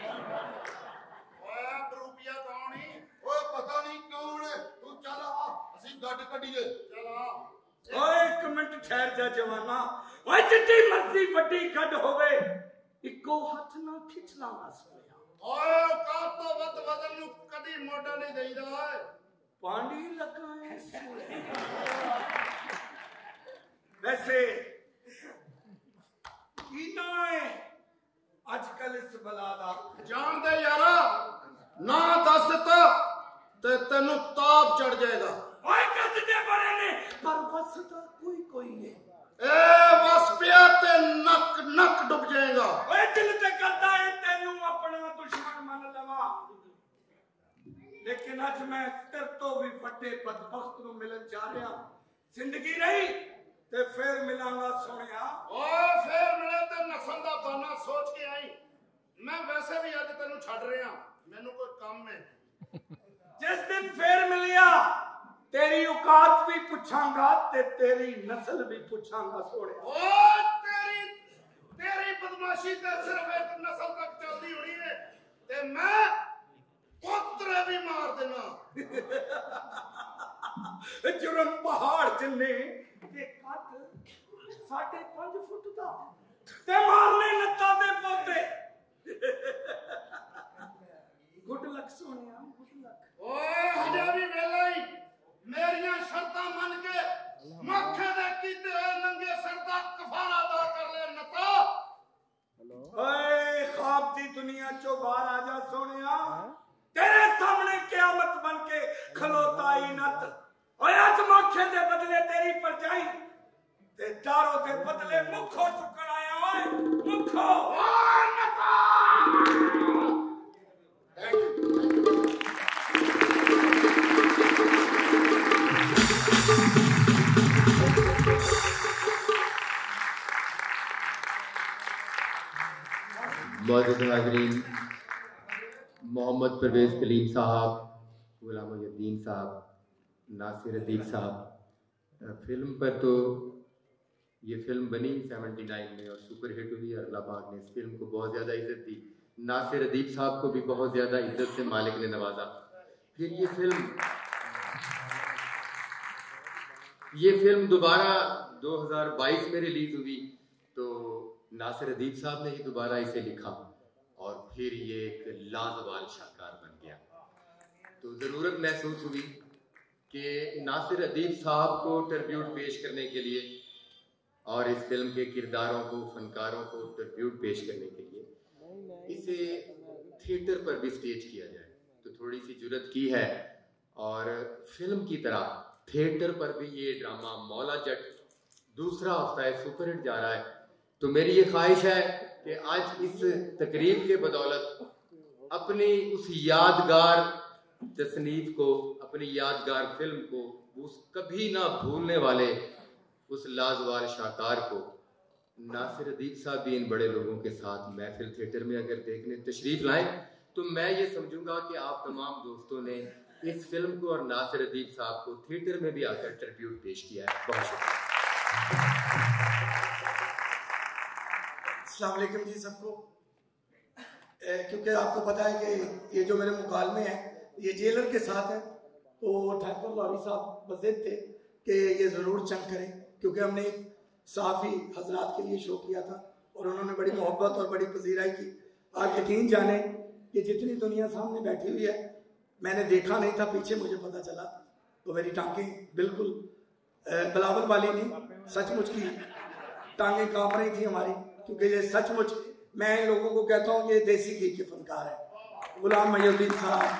ओए बरूपिया कौन ही ओए पता नहीं कौन है तू चल आ ਅਸੀਂ ਗੱਡ ਕੱਢੀਏ चल आ ओए एक मिनट ठहर जा जवाना ओए जितनी मर्जी बड़ी गड होवे इको हाथ ना खिंच लांगा सोया ओए का तो वत वजन नु कदी मोटा नहीं देईदा ओए पानी लगा है वैसे की ना है आजकल इस बला दा जान दे यारा ना दस ते तेनू ताप चढ़ जाएगा ओए कदे बड़े ने पर वसदा कोई नहीं ए बस पिया ते नक नक डूब जाएगा ओए दिल ते करता है तेनू अपना दुश्मन मान लवा लेकिन आज मैं तेरे तो भी बड़े बदबख्त नु मिलन जा रहा जिंदगी रही ते फिर मिलांगा सोनिया ओए फिर मिले ते नसन दा बाना सोच के आई मैं वैसे भी आज तेनू छड़ रहा मैनू कोई काम है जिस दिन फिर मिलिया तेरी औकात भी पूछांगा ते तेरी नस्ल भी पूछांगा सोनिया ओ तेरी बदमाशी ते सिर्फ एक नस्ल तक चलती होनी है ते मैं पुत्र भी मार देना जुर्म पहाड़ जिन्ने ते कट 5.5 फुट दा ते मारने नत्ता दे पोते good luck Sonia good luck ओए हजे भी वेला ही मेरियां शर्तां मन के मक्खे दे कीते नंगे सर दा कफारा अदा कर ले नता ओए ख्वाब दी दुनिया चो बाहर आ जा सोनिया तेरे सामने क़यामत बन के खलोता ही नत ओए आज मक्खे दे बदले तेरी परछाई ते दारो दे बदले मुखो चुकन आया ओए मुखो ओए नता मौजूद हाज़रीन मोहम्मद परवेज़ कलीम साहब, गुलाम मुहीउद्दीन साहब, नासिर अदीब साहब, फिल्म पर तो ये फिल्म बनी 79 में और सुपर हिट हुई और अल्लाह पाक ने इस फिल्म को बहुत ज़्यादा इज्जत दी। नासिर अदीब साहब को भी बहुत ज़्यादा इज्जत से मालिक ने नवाजा। फिर ये फिल्म दोबारा 2022 में रिलीज हुई तो नासिर अदीब साहब ने ही दोबारा इसे लिखा और फिर ये एक लाजवाल शाहकार बन गया। तो ज़रूरत महसूस हुई कि नासिर अदीब साहब को ट्रिब्यूट पेश करने के लिए और इस फिल्म के किरदारों को, फनकारों को ट्रिब्यूट पेश करने के लिए इसे थिएटर पर भी स्टेज किया जाए। तो थोड़ी सी जुर्रत की है और फिल्म की तरह थिएटर पर भी ये ड्रामा मौला जट दूसरा हफ्ता है सुपरहिट जा रहा है। तो मेरी ये ख्वाहिश है कि आज इस तकरीब के बदौलत अपनी उस यादगार तसनीफ को, अपनी यादगार फिल्म को, उस कभी ना भूलने वाले उस लाजवाल शाहकार को नासिर अदीब साहब भी इन बड़े लोगों के साथ महफिल थिएटर में अगर देखने तशरीफ लाएं तो मैं ये समझूंगा कि आप तमाम दोस्तों ने इस फिल्म को और नासिर अदीब साहब को थिएटर में भी आकर ट्रिब्यूट पेश किया है। बहुत शुक्रिया। अस्सलाम वालेकुम जी सबको। क्योंकि आपको पता है कि ये जो मेरे मुकालमे हैं ये जेलर के साथ है, तो ठाकुर लॉरी साहब बज़िद थे कि ये ज़रूर चंग करें, क्योंकि हमने साफ़ी हजरात के लिए शो किया था और उन्होंने बड़ी मोहब्बत और बड़ी पजीराई की। आप यकीन जाने कि जितनी दुनिया सामने बैठी हुई है मैंने देखा नहीं था, पीछे मुझे पता चला तो मेरी टांगें बिल्कुल बिलावल वाली नहीं, सचमुच की टांगें कांप रही थी हमारी, क्योंकि ये सचमुच मैं इन लोगों को कहता हूँ ये देसी घी के फनकार है। गुलाम मोहम्मद साहब,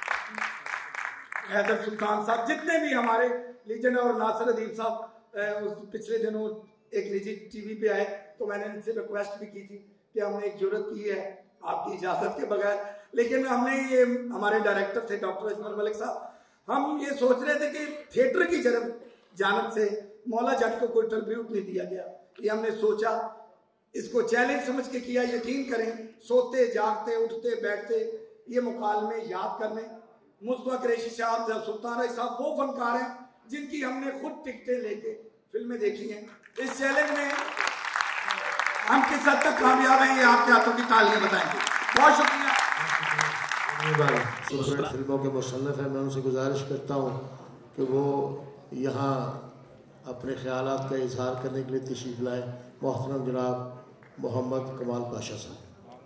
हैदर सुल्तान साहब, जितने भी हमारे लीजेंड, और नासिर अदीब साहब उस पिछले दिनों एक निजी टीवी पे आए तो मैंने इनसे रिक्वेस्ट भी की थी कि हमने एक जुर्रत की है आपकी इजाजत के बगैर, लेकिन हमने ये हमारे डायरेक्टर थे डॉक्टर अजमल मलिक साहब, हम ये सोच रहे थे कि थिएटर की जानब से मौला जट को कोई ट्रिब्यूट नहीं दिया गया। ये हमने सोचा, इसको चैलेंज समझ के किया। यकीन करें सोते जागते उठते बैठते ये मुकालमे याद करने। मुस्तफा कुरैशी साहब, सुल्तान राय साहब वो फनकार हैं जिनकी हमने खुद टिकटें लेके फिल्में देखी हैं। इस चैलेंज में हम किस हद तक कामयाब हैं ये आपके हाथों की तालियां बताएंगे। बहुत शुक्रिया। सुपरहिट फिल्मों के मुसन्निफ हैं, मैं उनसे गुजारिश करता हूँ कि वो यहाँ अपने ख्यालात का इजहार करने के लिए तशरीफ लाएँ। मोहतरम जनाब मोहम्मद कमाल पाशा साहब।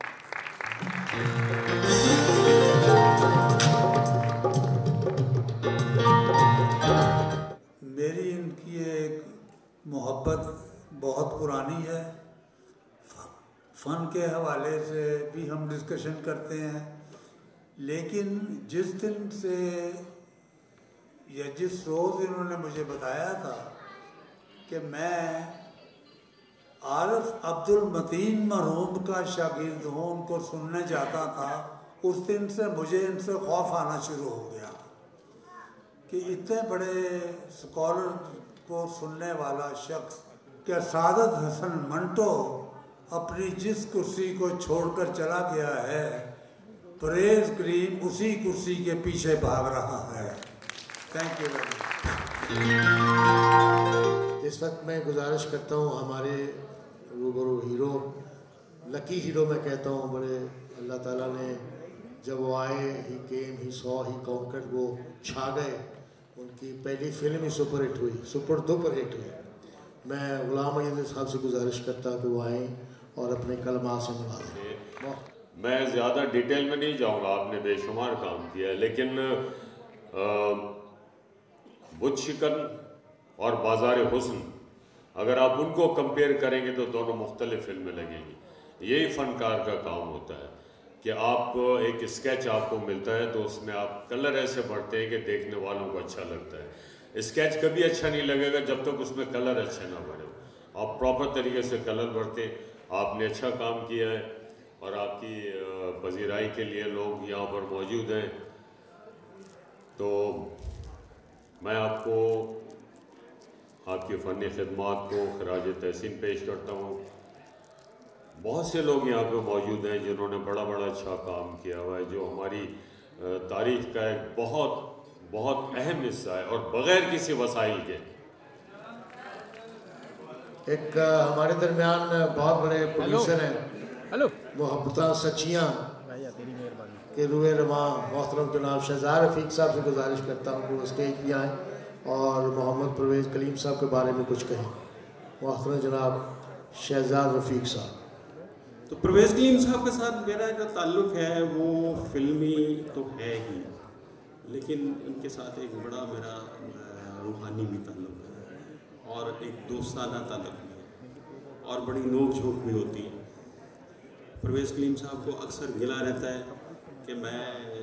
मेरी इनकी एक मोहब्बत बहुत पुरानी है। फ़न के हवाले से भी हम डिस्कशन करते हैं, लेकिन जिस दिन से या जिस रोज़ इन्होंने मुझे बताया था कि मैं आरिफ अब्दुल मतीन मरहूम का शागिर्द हूँ, उनको सुनने जाता था, उस दिन से मुझे इनसे खौफ आना शुरू हो गया कि इतने बड़े स्कॉलर को सुनने वाला शख्स, क्या सादत हसन मंटो अपनी जिस कुर्सी को छोड़कर चला गया है, परवेज़ कलीम उसी कुर्सी के पीछे भाग रहा है। Thank you very much. इस वक्त मैं गुजारिश करता हूँ हमारे रूबरू हीरो, लकी हीरो मैं कहता हूँ, बड़े अल्लाह ताला ने जब वो आए, ही केम ही सॉ ही कॉन्कर्ड, वो छा गए। उनकी पहली फिल्म ही सुपर हिट हुई, सुपर डुपर हिट हुई। मैं गुलाम मोहम्मद साहब से गुजारिश करता कि वो आएँ और अपने कलमात से नवाजें। मैं ज़्यादा डिटेल में नहीं जाऊँगा, आपने बेशुमार काम किया है, लेकिन बुत शिकन और बाज़ार हुस्न अगर आप उनको कंपेयर करेंगे तो दोनों मुख्तलिफ फिल्में लगेंगी। यही फ़नकार का काम होता है कि आप एक स्केच आपको मिलता है तो उसमें आप कलर ऐसे भरते हैं कि देखने वालों को अच्छा लगता है। स्केच कभी अच्छा नहीं लगेगा जब तक उसमें कलर अच्छे ना भरे। आप प्रॉपर तरीके से कलर भरते, आपने अच्छा काम किया है और आपकी पजीराई के लिए लोग यहाँ पर मौजूद हैं। तो मैं आपको आपकी फ़नी खिदमात को खराज तहसीन पेश करता हूँ। बहुत से लोग यहाँ पे मौजूद हैं जिन्होंने बड़ा अच्छा काम किया हुआ है, जो हमारी तारीख़ का एक बहुत अहम हिस्सा है और बग़ैर किसी वसाइल के। एक हमारे दरमियान बहुत बड़े प्रोड्यूसर हैं मोहब्बतां सच्चियाँ के रूए रवां मोहतरम जनाब शहजाद रफ़ीक साहब से गुजारिश करता हूँ कि वो स्टेज पे आएँ और मोहम्मद परवेज़ कलीम साहब के बारे में कुछ कहें। मोहतरम जनाब शहजाद रफ़ीक साहब। तो परवेज़ कलीम साहब के साथ मेरा जो ताल्लुक़ है वो फिल्मी तो है ही, लेकिन उनके साथ एक बड़ा मेरा रूहानी भी ताल्लुक़ है और एक दोस्ताना ताल्लुक़ भी है और बड़ी नोक झोंक भी होती है। परवेज़ कलीम साहब को अक्सर गिला रहता है कि मैं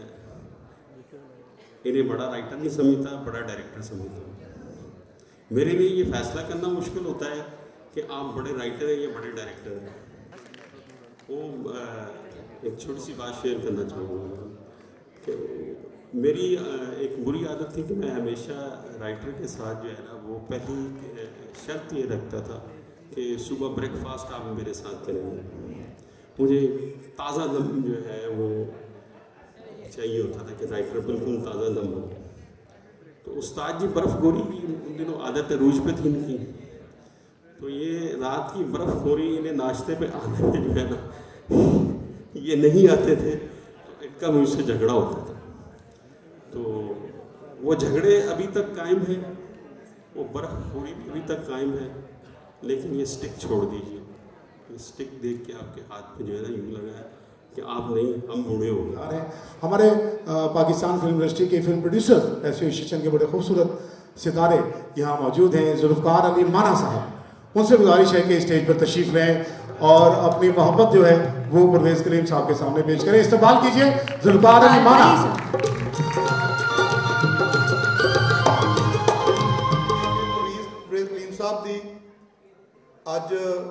इन्हें बड़ा राइटर नहीं समझता, बड़ा डायरेक्टर समझता हूँ। मेरे लिए ये फैसला करना मुश्किल होता है कि आप बड़े राइटर हैं या बड़े डायरेक्टर हैं। वो एक छोटी सी बात शेयर करना चाहूँगा कि मेरी एक बुरी आदत थी कि मैं हमेशा राइटर के साथ जो है ना वो पहली शर्त ये रखता था कि सुबह ब्रेकफास्ट आप मेरे साथ करेंगे। मुझे ताज़ा दम जो है वो चाहिए होता था कि राइटर बिल्कुल ताज़ा दम हो। तो उस्ताद जी बर्फ़ गोरी की उन दिनों आदत रूज पे थी इनकी, तो ये रात की बर्फ़ गोरी इन्हें नाश्ते पे आने में जो है ना ये नहीं आते थे तो इनका मुझसे झगड़ा होता था। तो वो झगड़े अभी तक कायम है, वो बर्फ़ गोरी भी अभी तक कायम है, लेकिन ये स्टिक छोड़ दीजिए। ये स्टिक देख के आपके हाथ पे जो है ना यूँ लगा है कि आप नहीं हम बूढ़े हो गए। हमारे पाकिस्तान फिल्म इंडस्ट्री के फिल्म प्रोड्यूसर एसोसिएशन के बड़े खूबसूरत सितारे यहाँ मौजूद हैं, जुल्फ़कार अली माना साहब। उनसे गुजारिश है कि स्टेज पर तशरीफ लें और अपनी मोहब्बत जो है वो परवेज़ कलीम साहब के सामने पेश करें। इस्तकबाल कीजिए जुल्फ़कार अली माना। परवेज़ कलीम साहब दी अज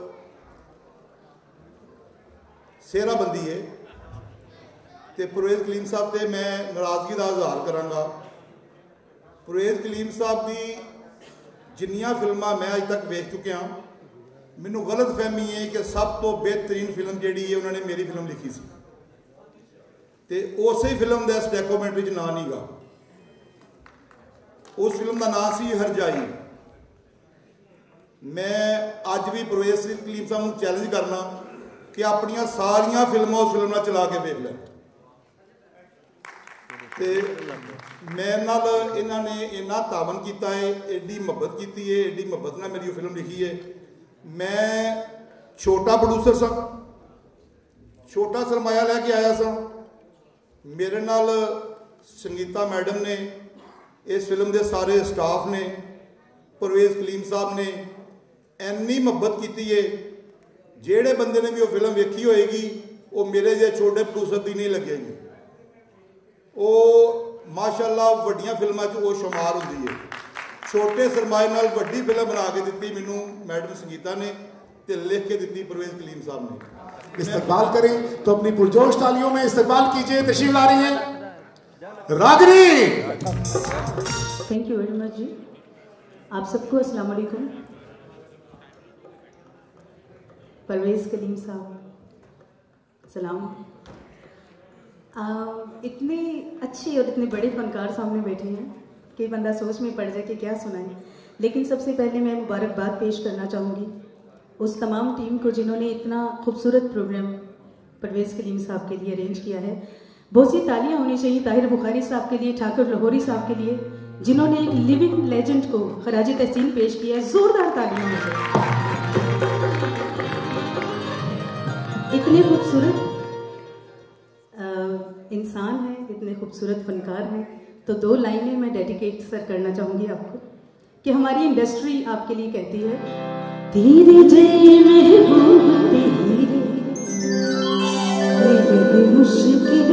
सेहराबंदी है तो परवेज़ कलीम साहब से मैं नाराज़गी का इजहार कराँगा। परवेज़ कलीम साहब की जिन्नियां फिल्मां मैं अज तक वेख चुकिया, मैनू गलत फहमी है कि सब तो बेहतरीन फिल्म जी है उन्होंने मेरी फिल्म लिखी सी, तो उस ही फिल्म का इस डॉक्यूमेंट्री ना नहीं गा। उस फिल्म का नाम सी हरजाई। मैं अज भी परवेज़ कलीम साहब को चैलेंज करना कि अपन सारिया फिल्मां उस फिल्म चला के देख लें। मेरे नाल इन्होंने इन्ना तावन किया है, एडी मुहब्बत की है, एडी मुहब्बत ने मेरी फिल्म लिखी है। मैं छोटा प्रोड्यूसर सा, छोटा सरमाया लैके आया सा। मेरे नाल संगीता मैडम ने, इस फिल्म के सारे स्टाफ ने, परवेज़ कलीम साहब ने इन्नी मुहब्बत की है। जेड़े बंदे ने भी वो फिल्म वेखी होएगी वो मेरे जे छोटे प्रोड्यूसर की नहीं लगेगी। वो माशाअल्लाह वड्डियां फिल्मां च वो शुमार होंदी है। छोटे सरमाए नाल वड्डी फिल्म बना के दी मैनू मैडम संगीता ने ते लिख के दी परवेज़ कलीम साहब ने। इस्तकबाल करें तो अपनी पुरजोश तालियों में इस्तकबाल कीजिए। तशरीफ ला रही हैं Ragini. Thank you very much जी। आप सबको अस्सलाम वालेकुम। परवेज़ कलीम साहब सलाम। इतने अच्छे और इतने बड़े फनकार सामने बैठे हैं कि बंदा सोच में पड़ जाए कि क्या सुनाएं। लेकिन सबसे पहले मैं मुबारकबाद पेश करना चाहूँगी उस तमाम टीम को जिन्होंने इतना खूबसूरत प्रोग्राम परवेज़ कलीम साहब के लिए अरेंज किया है। बहुत सी तालियाँ होनी चाहिए ताहिर बुखारी साहब के लिए, ठाकुर लाहौरी साहब के लिए, जिन्होंने एक लिविंग लेजेंड को खराज तहसीन पेश किया है। ज़ोरदार तालियाँ होनी चाहिए। इतने खूबसूरत इंसान हैं, इतने खूबसूरत फनकार हैं, तो दो लाइनें मैं डेडिकेट सर करना चाहूँगी आपको कि हमारी इंडस्ट्री आपके लिए कहती है, धीरे धीरे महबूब धीरे मेरे मुश्किल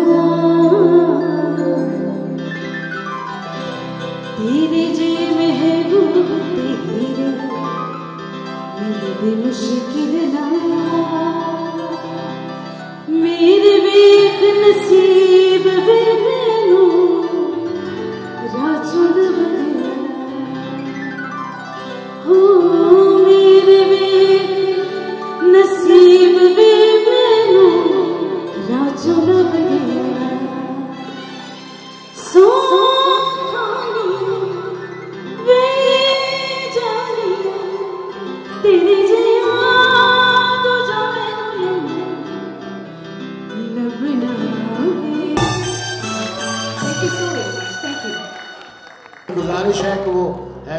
धीरे जे महबूब धीरे मेरे मुश्किल मेरे वेख नसीब वे मैनू राजुल हो मेरे वेख नसीब वे मैनू राजुल सोनी वे जानी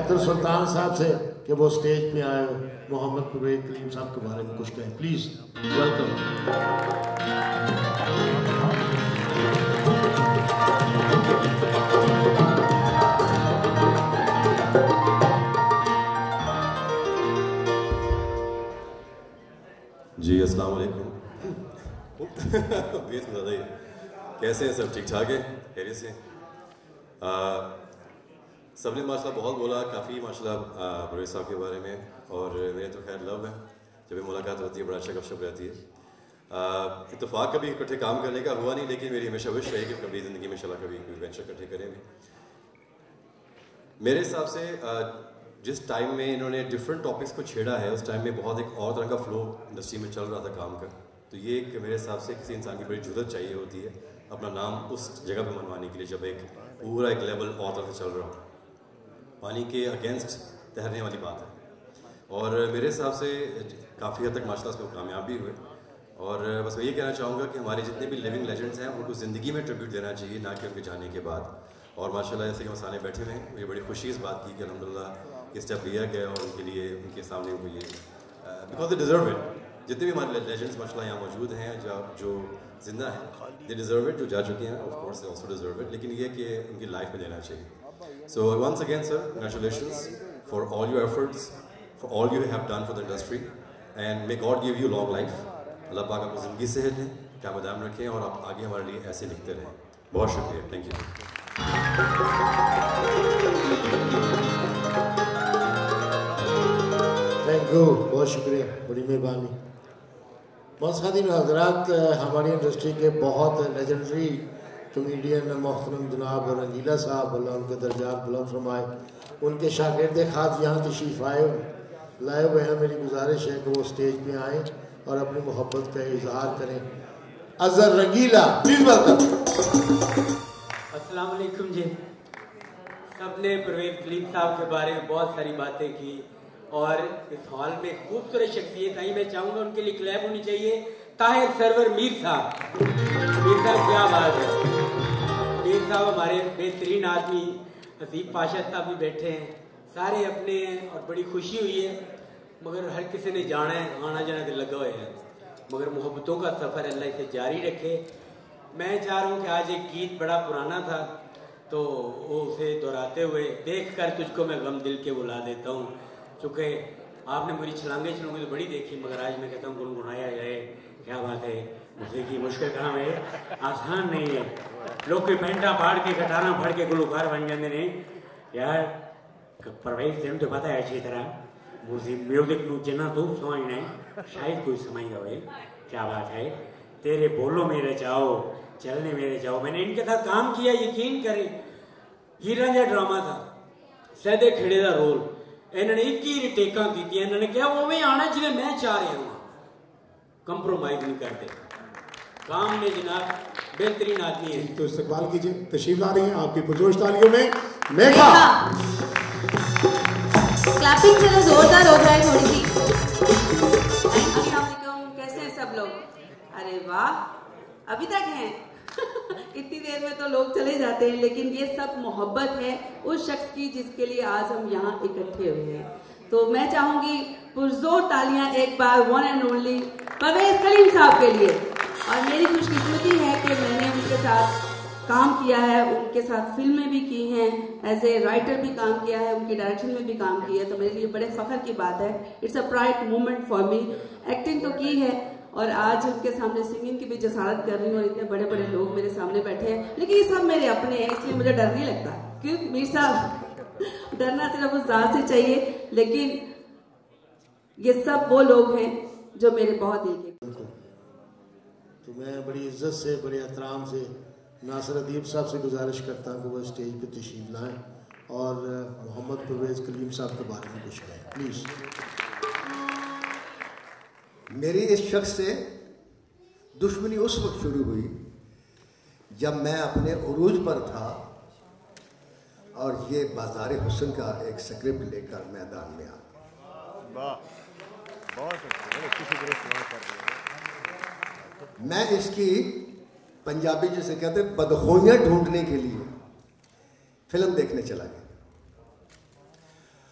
हैदर सुल्तान साहब से कि वो स्टेज पे आए, मोहम्मद परवेज कलीम साहब के बारे में कुछ कहें, प्लीज वेलकम। जी अस्सलाम वालेकुम। कैसे हैं सब? ठीक ठाक है, खैरियत से? सबने माशाल्लाह बहुत बोला, काफ़ी माशाल्लाह परवेज साहब के बारे में, और मेरे तो खैर लव है, जब भी मुलाकात होती है बड़ा अच्छा गपशप रहती है। इत्तेफाक कभी इकट्ठे काम करने का हुआ नहीं, लेकिन मेरी हमेशा विश रही कि कभी ज़िंदगी में इंशाल्लाह कभी कोई वेंचर इकट्ठे करेंगे। मेरे हिसाब से जिस टाइम में इन्होंने डिफरेंट टॉपिक्स को छेड़ा है, उस टाइम में बहुत एक और तरह का फ्लो इंडस्ट्री में चल रहा था काम का। तो ये एक मेरे हिसाब से किसी इंसान की बड़ी जुर्रत चाहिए होती है अपना नाम उस जगह पे मनवाने के लिए, जब एक पूरा एक लेवल और तरह से चल रहा हो। पानी के अगेंस्ट तैरने वाली बात है, और मेरे हिसाब से काफ़ी हद तक माशाल्लाह उसमें कामयाब भी हुए। और बस मैं ये कहना चाहूँगा कि हमारे जितने भी लिविंग लेजेंड्स हैं उनको ज़िंदगी में ट्रिब्यूट देना चाहिए, ना कि उनके जाने के बाद। और माशाल्लाह जैसे कि हम सामने बैठे हुए हैं, मुझे बड़ी खुशी इस बात की कि अल्हम्दुलिल्लाह ये स्टेप लिया गया, और उनके लिए उनके सामने उनको ये बिकॉज दे डिज़र्व इट। जितने भी हमारे लेजेंड्स माशाल्लाह यहाँ मौजूद हैं, जो जिंदा हैं, दे डिज़र्व इट। जो जा चुके हैं of course they also deserve it, लेकिन ये कि उनकी लाइफ में देना चाहिए। So once again sir, congratulations for all your efforts, for all you have done for the industry, and may God give you long life. Allah पाक आपको ज़िंदगी सेहत दें, क़यामत रखें, और आप आगे हमारे लिए ऐसे लिखते रहें। बहुत शुक्रिया, थैंक यू। थैंक यू, बहुत शुक्रिया, बड़ी मेहरबानी। मौसखातीन हजरात, हमारी इंडस्ट्री के बहुत लेजेंडरी कॉमेडियन मोहतरम जनाब रंगीला साहब, अल्लाह उनके दर्जात बुलंद फरमाए, उनके शागिर्द खास यहाँ तशरीफ़ लाए हुए हैं। मेरी गुजारिश है कि वो स्टेज पे आएँ और अपनी मोहब्बत का इजहार करें। Azhar Rangeela, please welcome. अस्सलाम वालेकुम जी। सबने परवेज कलीम साहब के बारे में बहुत सारी बातें की, और इस हॉल में खूबसूरत शख्सियत आई। मैं चाहूँगा उनके लिए क्लैप होनी चाहिए। ताहिर सरवर मीर साहब, मीर साहब क्या बात है। मीर साहब हमारे बेहतरीन आदमी, हसीब पाशा साहब भी बैठे हैं, सारे अपने हैं, और बड़ी खुशी हुई है। मगर हर किसी ने जाना है, आना जाना तो लगा हुआ है, मगर मोहब्बतों का सफ़र अल्लाह इसे जारी रखे। मैं चाह रहा हूँ कि आज एक गीत बड़ा पुराना था, तो वो उसे दोहराते हुए देख कर तुझको मैं गम दिल के बुला देता हूँ। चूँकि आपने मेरी छलांगे तो बड़ी देखी, मगर आज मैं कहता हूँ गुनगुनाया जाए। क्या बात है, मौसीकी मुश्किल काम है, आसान नहीं है। लोग कोई पेंटा फाड़ के कटाना फाड़ के गुलकार बन जाते ने यार। परवेज तेन तो पता है अच्छी तरह म्यूजिक नू जिन्ना तू समझना है शायद कोई समझ गए। क्या बात है, तेरे बोलो मेरे जाओ, चलने मेरे जाओ। मैंने इनके साथ काम किया, यकीन करें, हीरा जहा ड्रामा था, सैदे खेड़े का रोल, इन्होंने 21 टेका की, इन्होंने कहा वो भी आना जिवें मैं चाह रहा हूँ, कंप्रोमाइज नहीं करते। काम में जनाब बेहतरीन आदमी है। तो इस्तकबाल कीजिए, तशरीफ ला रही हैं आपकी पुरजोश तालियों में मेघा। क्लैपिंग चलो जोरदार हो जाए थोड़ी सी। कैसे हैं सब लोग? अरे वाह, अभी तक हैं। इतनी देर में तो लोग चले जाते हैं, लेकिन ये सब मोहब्बत है उस शख्स की जिसके लिए आज हम यहाँ इकट्ठे हुए हैं। तो मैं चाहूंगी पुरजोर तालियां एक बार one and only Parvez Kaleem साहब के लिए। और मेरी खुशकिस्मती है कि मैंने उनके साथ काम किया है, उनके साथ फिल्में भी की हैं, एज ए राइटर भी काम किया है, उनकी डायरेक्शन में भी काम किया है। तो मेरे लिए बड़े फख्र की बात है, it's a pride moment for me. Acting तो की है, और आज उनके सामने सिंगिंग की भी जसारत कर रही हूँ, और इतने बड़े बड़े लोग मेरे सामने बैठे हैं। लेकिन ये सब मेरे अपने हैं, इसलिए मुझे डर नहीं लगता। क्यों मीर साहब, डरना सिर्फ उस जात से चाहिए, लेकिन ये सब वो लोग हैं जो मेरे बहुत दिल के। तो मैं बड़ी इज्जत से, बड़े एहतराम से नासिर अदीब साहब से गुजारिश करता हूँ कि वो स्टेज पे तशरीफ लाएँ और मोहम्मद परवेज कलीम साहब के बारे में कुछ कहें, प्लीज़। मेरी इस शख्स से दुश्मनी उस वक्त शुरू हुई जब मैं अपने उरूज पर था, और ये बाजार हुस्न का एक स्क्रिप्ट लेकर मैदान में आ गया। मैं इसकी पंजाबी जिसे कहते हैं बदखोइयाँ ढूंढने के लिए फिल्म देखने चला गया।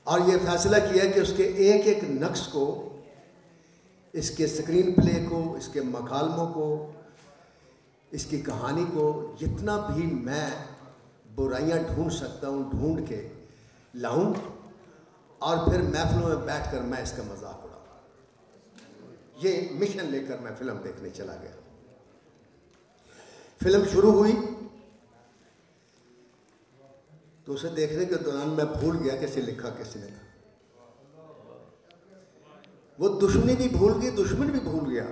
और ये फैसला किया कि उसके एक एक नक्श को, इसके स्क्रीन प्ले को, इसके मकालमों को, इसकी कहानी को, जितना भी मैं बुराइयां ढूंढ सकता हूँ ढूंढ के लाऊं और फिर महफिलों में बैठकर मैं इसका मजाक उड़ाऊं। ये मिशन लेकर मैं फिल्म देखने चला गया। फिल्म शुरू हुई तो उसे देखने के दौरान मैं भूल गया कैसे लिखा किसने था। वो दुश्मनी भी भूल गई, दुश्मन भी भूल गया।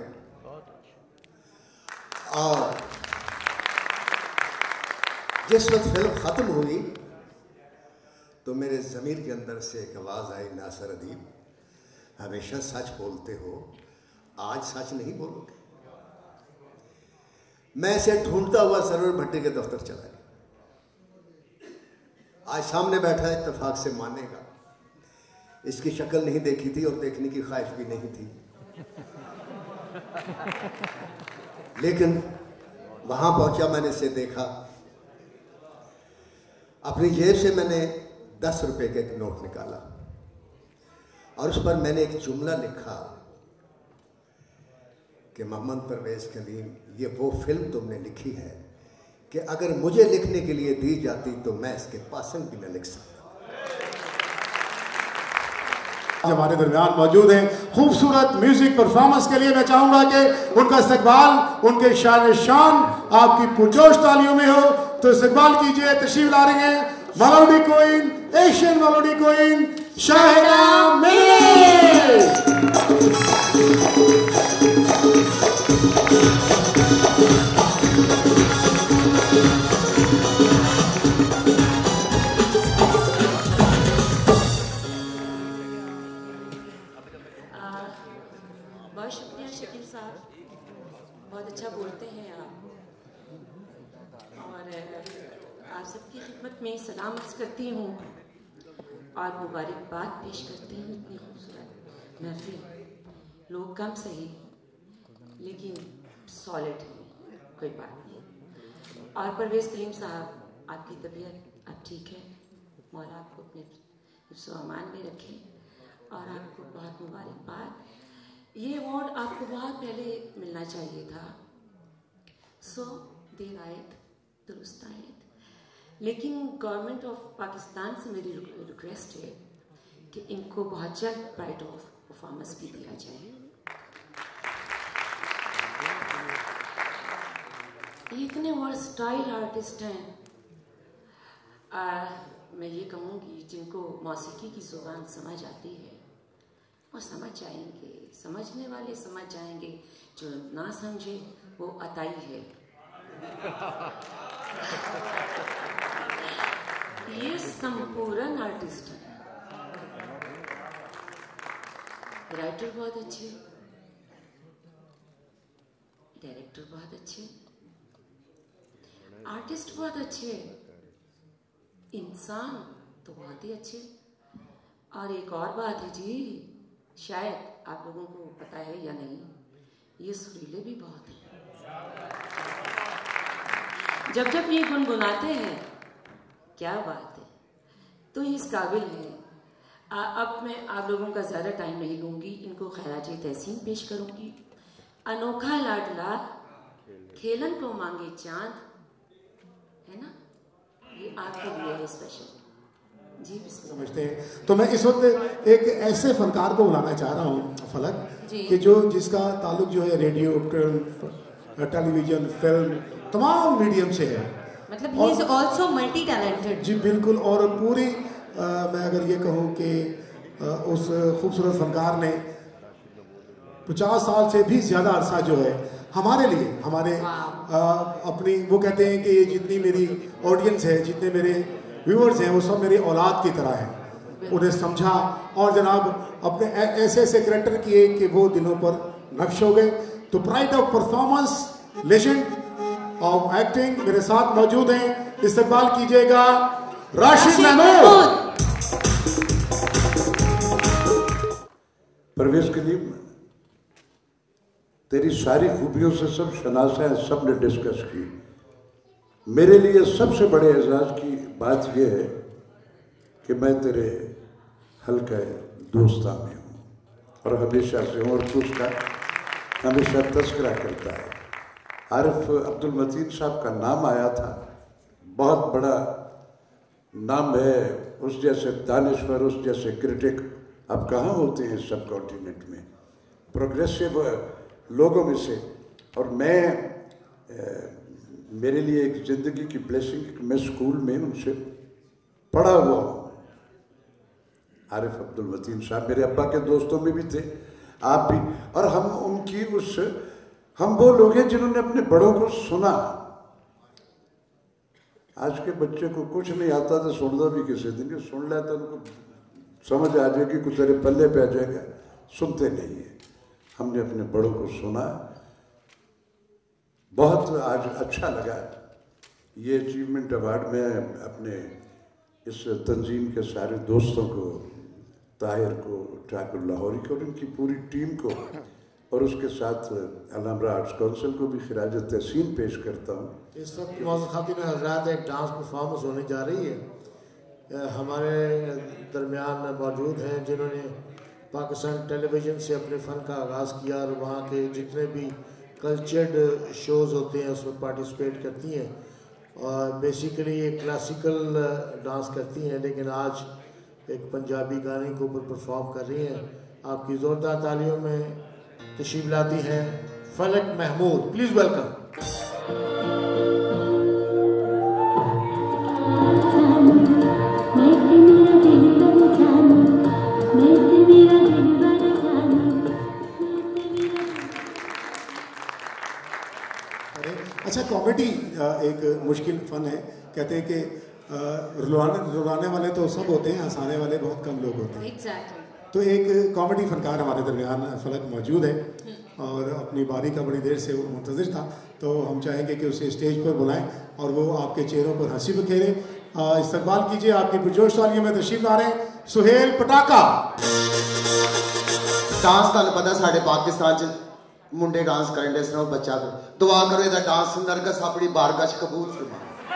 और जिस वक्त फिल्म खत्म हुई तो मेरे ज़मीर के अंदर से एक आवाज़ आई, नासिर अदीब हमेशा सच बोलते हो, आज सच नहीं बोलोगे। मैं इसे ढूंढता हुआ सरवर भट्टी के दफ्तर चला गया। आज सामने बैठा इत्तेफाक से मानेगा, इसकी शक्ल नहीं देखी थी और देखने की ख्वाहिश भी नहीं थी, लेकिन वहां पहुंचा, मैंने इसे देखा। अपनी जेब से मैंने 10 रुपए का एक नोट निकाला और उस पर मैंने एक जुमला लिखा कि मोहम्मद परवेज कलीम, ये वो फिल्म तुमने लिखी है कि अगर मुझे लिखने के लिए दी जाती तो मैं इसके पासन भी न लिख सकता। हमारे दरमियान मौजूद हैं खूबसूरत म्यूजिक परफॉर्मेंस के लिए मैं चाहूंगा कि उनका इस्तकबाल, उनके शान शान आपकी पुरजोश तालियों में हो। तो इस्तकबाल कीजिए, तशरीफ ला रही हैं melody queen, Asian melody queen Shahira Mili. बहुत शुक्रिया शकील साहब, बहुत अच्छा बोलते हैं आप। और आप सबकी खिदमत में सलाम अर्ज़ करती हूँ और मुबारकबाद पेश करती हूँ। इतनी खूबसूरत महफिल, लोग कम सही लेकिन सॉलिड है, कोई बात नहीं। और परवेज़ कलीम साहब, आपकी तबीयत अब ठीक है, मौला आपको अपने हिफ्ज़ व अमान में रखे और आपको बहुत मुबारकबाद। ये अवार्ड आपको बहुत पहले मिलना चाहिए था, सो देर आयत दुरुस्त आयत, लेकिन गवर्नमेंट ऑफ पाकिस्तान से मेरी रिक्वेस्ट है कि इनको बहुत जल्द प्राइड ऑफ परफॉर्मेंस भी दिया जाए। ये इतने वर्सटाइल आर्टिस्ट हैं, मैं ये कहूँगी जिनको मौसीकी की ज़ुबान समझ आती है वो समझ जाएंगे, समझने वाले समझ जाएंगे, जो ना समझे वो अताई है। ये संपूर्ण आर्टिस्ट है, राइटर बहुत अच्छे, डायरेक्टर बहुत अच्छे, आर्टिस्ट बहुत अच्छे, इंसान तो बहुत ही अच्छे। और एक और बात है जी, शायद आप लोगों को पता है या नहीं, ये सुरीले भी बहुत हैं। जब जब ये गुनगुनाते हैं, क्या बात है, तो ये इस काबिल है। अब मैं आप लोगों का ज़्यादा टाइम नहीं लूँगी, इनको खैराज तहसीन पेश करूँगी। अनोखा लाडला खेलन को मांगे चांद, है ना, ये आपके लिए है स्पेशल जी। समझते हैं तो मैं इस वक्त एक ऐसे फनकार को बुलाना चाह रहा हूँ फलक, कि जो जिसका ताल्लुक जो है रेडियो, टेलीविजन, फिल्म, तमाम मीडियम से है। मतलब he is also multi talented. जी बिल्कुल। और पूरी मैं अगर ये कहूँ कि उस खूबसूरत फनकार ने 50 साल से भी ज़्यादा अरसा जो है हमारे लिए, हमारे अपनी, वो कहते हैं कि जितनी मेरी ऑडियंस है, जितने मेरे व्यूअर्स हैं, वो सब मेरी औलाद की तरह हैं। उन्हें समझा और जनाब अपने ऐसे ऐसे करेक्टर किए कि वो दिलों पर नक्श हो गए। तो pride of performance, legend of acting मेरे साथ मौजूद हैं, इस्तकबाल कीजिएगा राशिद महमूद। परवेज कलीम, तेरी सारी खूबियों से सब शनासा है, सब ने डिस्कस की। मेरे लिए सबसे बड़े एजाज की बात यह है कि मैं तेरे हल्का दोस्ता में हूँ और हमेशा से हूँ, और उसका हमेशा तस्करा करता है। आरिफ अब्दुल मतीन साहब का नाम आया था, बहुत बड़ा नाम है, उस जैसे दानिश्वर, उस जैसे क्रिटिक अब कहाँ होते हैं सब कॉन्टिनेंट में, प्रोग्रेसिव लोगों में से। और मैं मेरे लिए एक ज़िंदगी की ब्लेसिंग, मैं स्कूल में उनसे पढ़ा हुआ हूँ। आरिफ अब्दुल मतीन साहब मेरे अब्बा के दोस्तों में भी थे, आप भी, और हम उनकी हम वो लोग हैं जिन्होंने अपने बड़ों को सुना। आज के बच्चे को कुछ नहीं आता तो सुनता भी किसी दिन, सुन ले तो उनको समझ आ जाएगी, कुछ तेरे पल्ले पे आ जाएगा, सुनते नहीं है। हमने अपने बड़ों को सुना, बहुत आज अच्छा लगा। ये अचीवमेंट अवार्ड में अपने इस तंजीम के सारे दोस्तों को, ताहिर को, ठाकुर लाहौरी को और इनकी पूरी टीम को, और उसके साथ अलहमरा आर्ट्स काउंसिल को भी खिराज तहसीन पेश करता हूँ। इस वक्त खातिन हज़रात एक डांस परफॉर्मेंस होने जा रही है। हमारे दरमियान मौजूद हैं जिन्होंने पाकिस्तान टेलीविज़न से अपने फ़न का आगाज़ किया और वहाँ के जितने भी कल्चर्ड शोज़ होते हैं उसमें पार्टिसिपेट करती हैं, और बेसिकली ये क्लासिकल डांस करती हैं, लेकिन आज एक पंजाबी गाने के ऊपर परफॉर्म कर रही हैं। आपकी ज़ोरदार तालियों में तशरीफ लाती हैं फलक महमूद, प्लीज़ वेलकम। अच्छा, कॉमेडी एक मुश्किल फ़न है। कहते हैं कि रुलाने वाले तो सब होते हैं, हंसाने वाले बहुत कम लोग होते हैं। Exactly. तो एक कॉमेडी फनकार हमारे दरमियान फलक मौजूद है और अपनी बारी का बड़ी देर से वो मुंतज़िर था, तो हम चाहेंगे कि उसे स्टेज पर बुलाएं और वो आपके चेहरों पर हंसी बिखेरे। इस्तकबाल कीजिए आपकी पुरजोश तालियों में तशरीफ ला रहे हैं सुहेल पटाका। डांस तुहानू पता साढ़े पाकिस्तान च मुंडे डांस करन दे सनो, बच्चा दुआ करो इहदा डांस नरगस अपनी बारगाह च कबूल फरमा।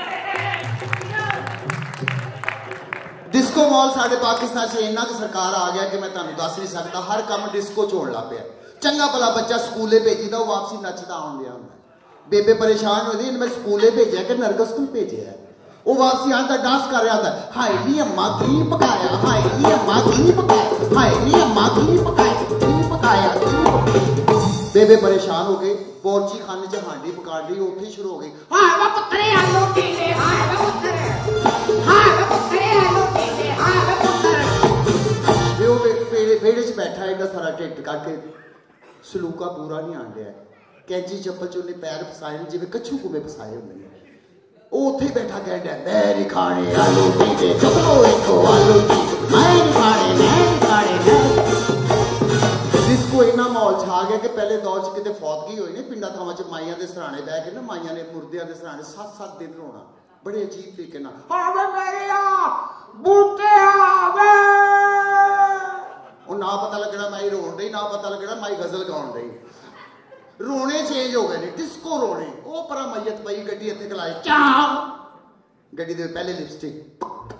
डिस्को मॉल साढ़े पाकिस्तान से इन्ना सरकार आ गया कि मैं तुहानू दस नहीं सकता, हर काम डिस्को च होण लग पिया। चंगा भला बच्चा स्कूले भेजीदा, वो वापसी नचदा आउण दिया हुंदा। बेबे परेशान होती मैं स्कूले भेजा कि नरगस को भेजा, वो वापसी आंदा डांस कर रहा था। हाय नी अम्मा की पकाया, हाय नी अम्मा की पकाया, हाय नी अम्मा की पकाया, की पकाया। बेबे परेशान हो गए, पोर्ची खाने च हांडी पका दी, उत्थे शुरू हो गई। हाय वे पुत्तरे आलू पीले, हाय वे पुत्तरे, हाय वे पुत्तरे आलू पीले, हाय वे पुत्तरे। वे वो वेड़े च बैठा एडा सारा टिकट करके सलूका पूरा नहीं आन रहा, कैंची चप्पल च उन्हें पैर फसाए जिवें कच्छू कुएं फसाए होंगे। वो उत्थे बैठा कहता है मैं नहीं खाने आलू पीले, चुपलो इको आलू पीले, मैं नहीं खाने, मैं नहीं खाने, मैं। जिसको इन्ना माहौल छा गया कि पहले दौर च किते फौतगी होई ने पिंडा थावां च माइयां दे सराणे बह के ना, माइयां ने मुर्दियां दे सराणे 7-7 दिन रोना, बड़े अजीब तरीके नाल। आवे मेरे आ बूटे आवे, और ना पता लगना माई रोन रही, ना पता लगना माई गजल गाउन रही। रोने चेंज हो गए ने, डिस्को रोने। वो परा मैयत पई गड्डी इत्थे खलाए, क्या गड्डी दे पहले लिपस्टिक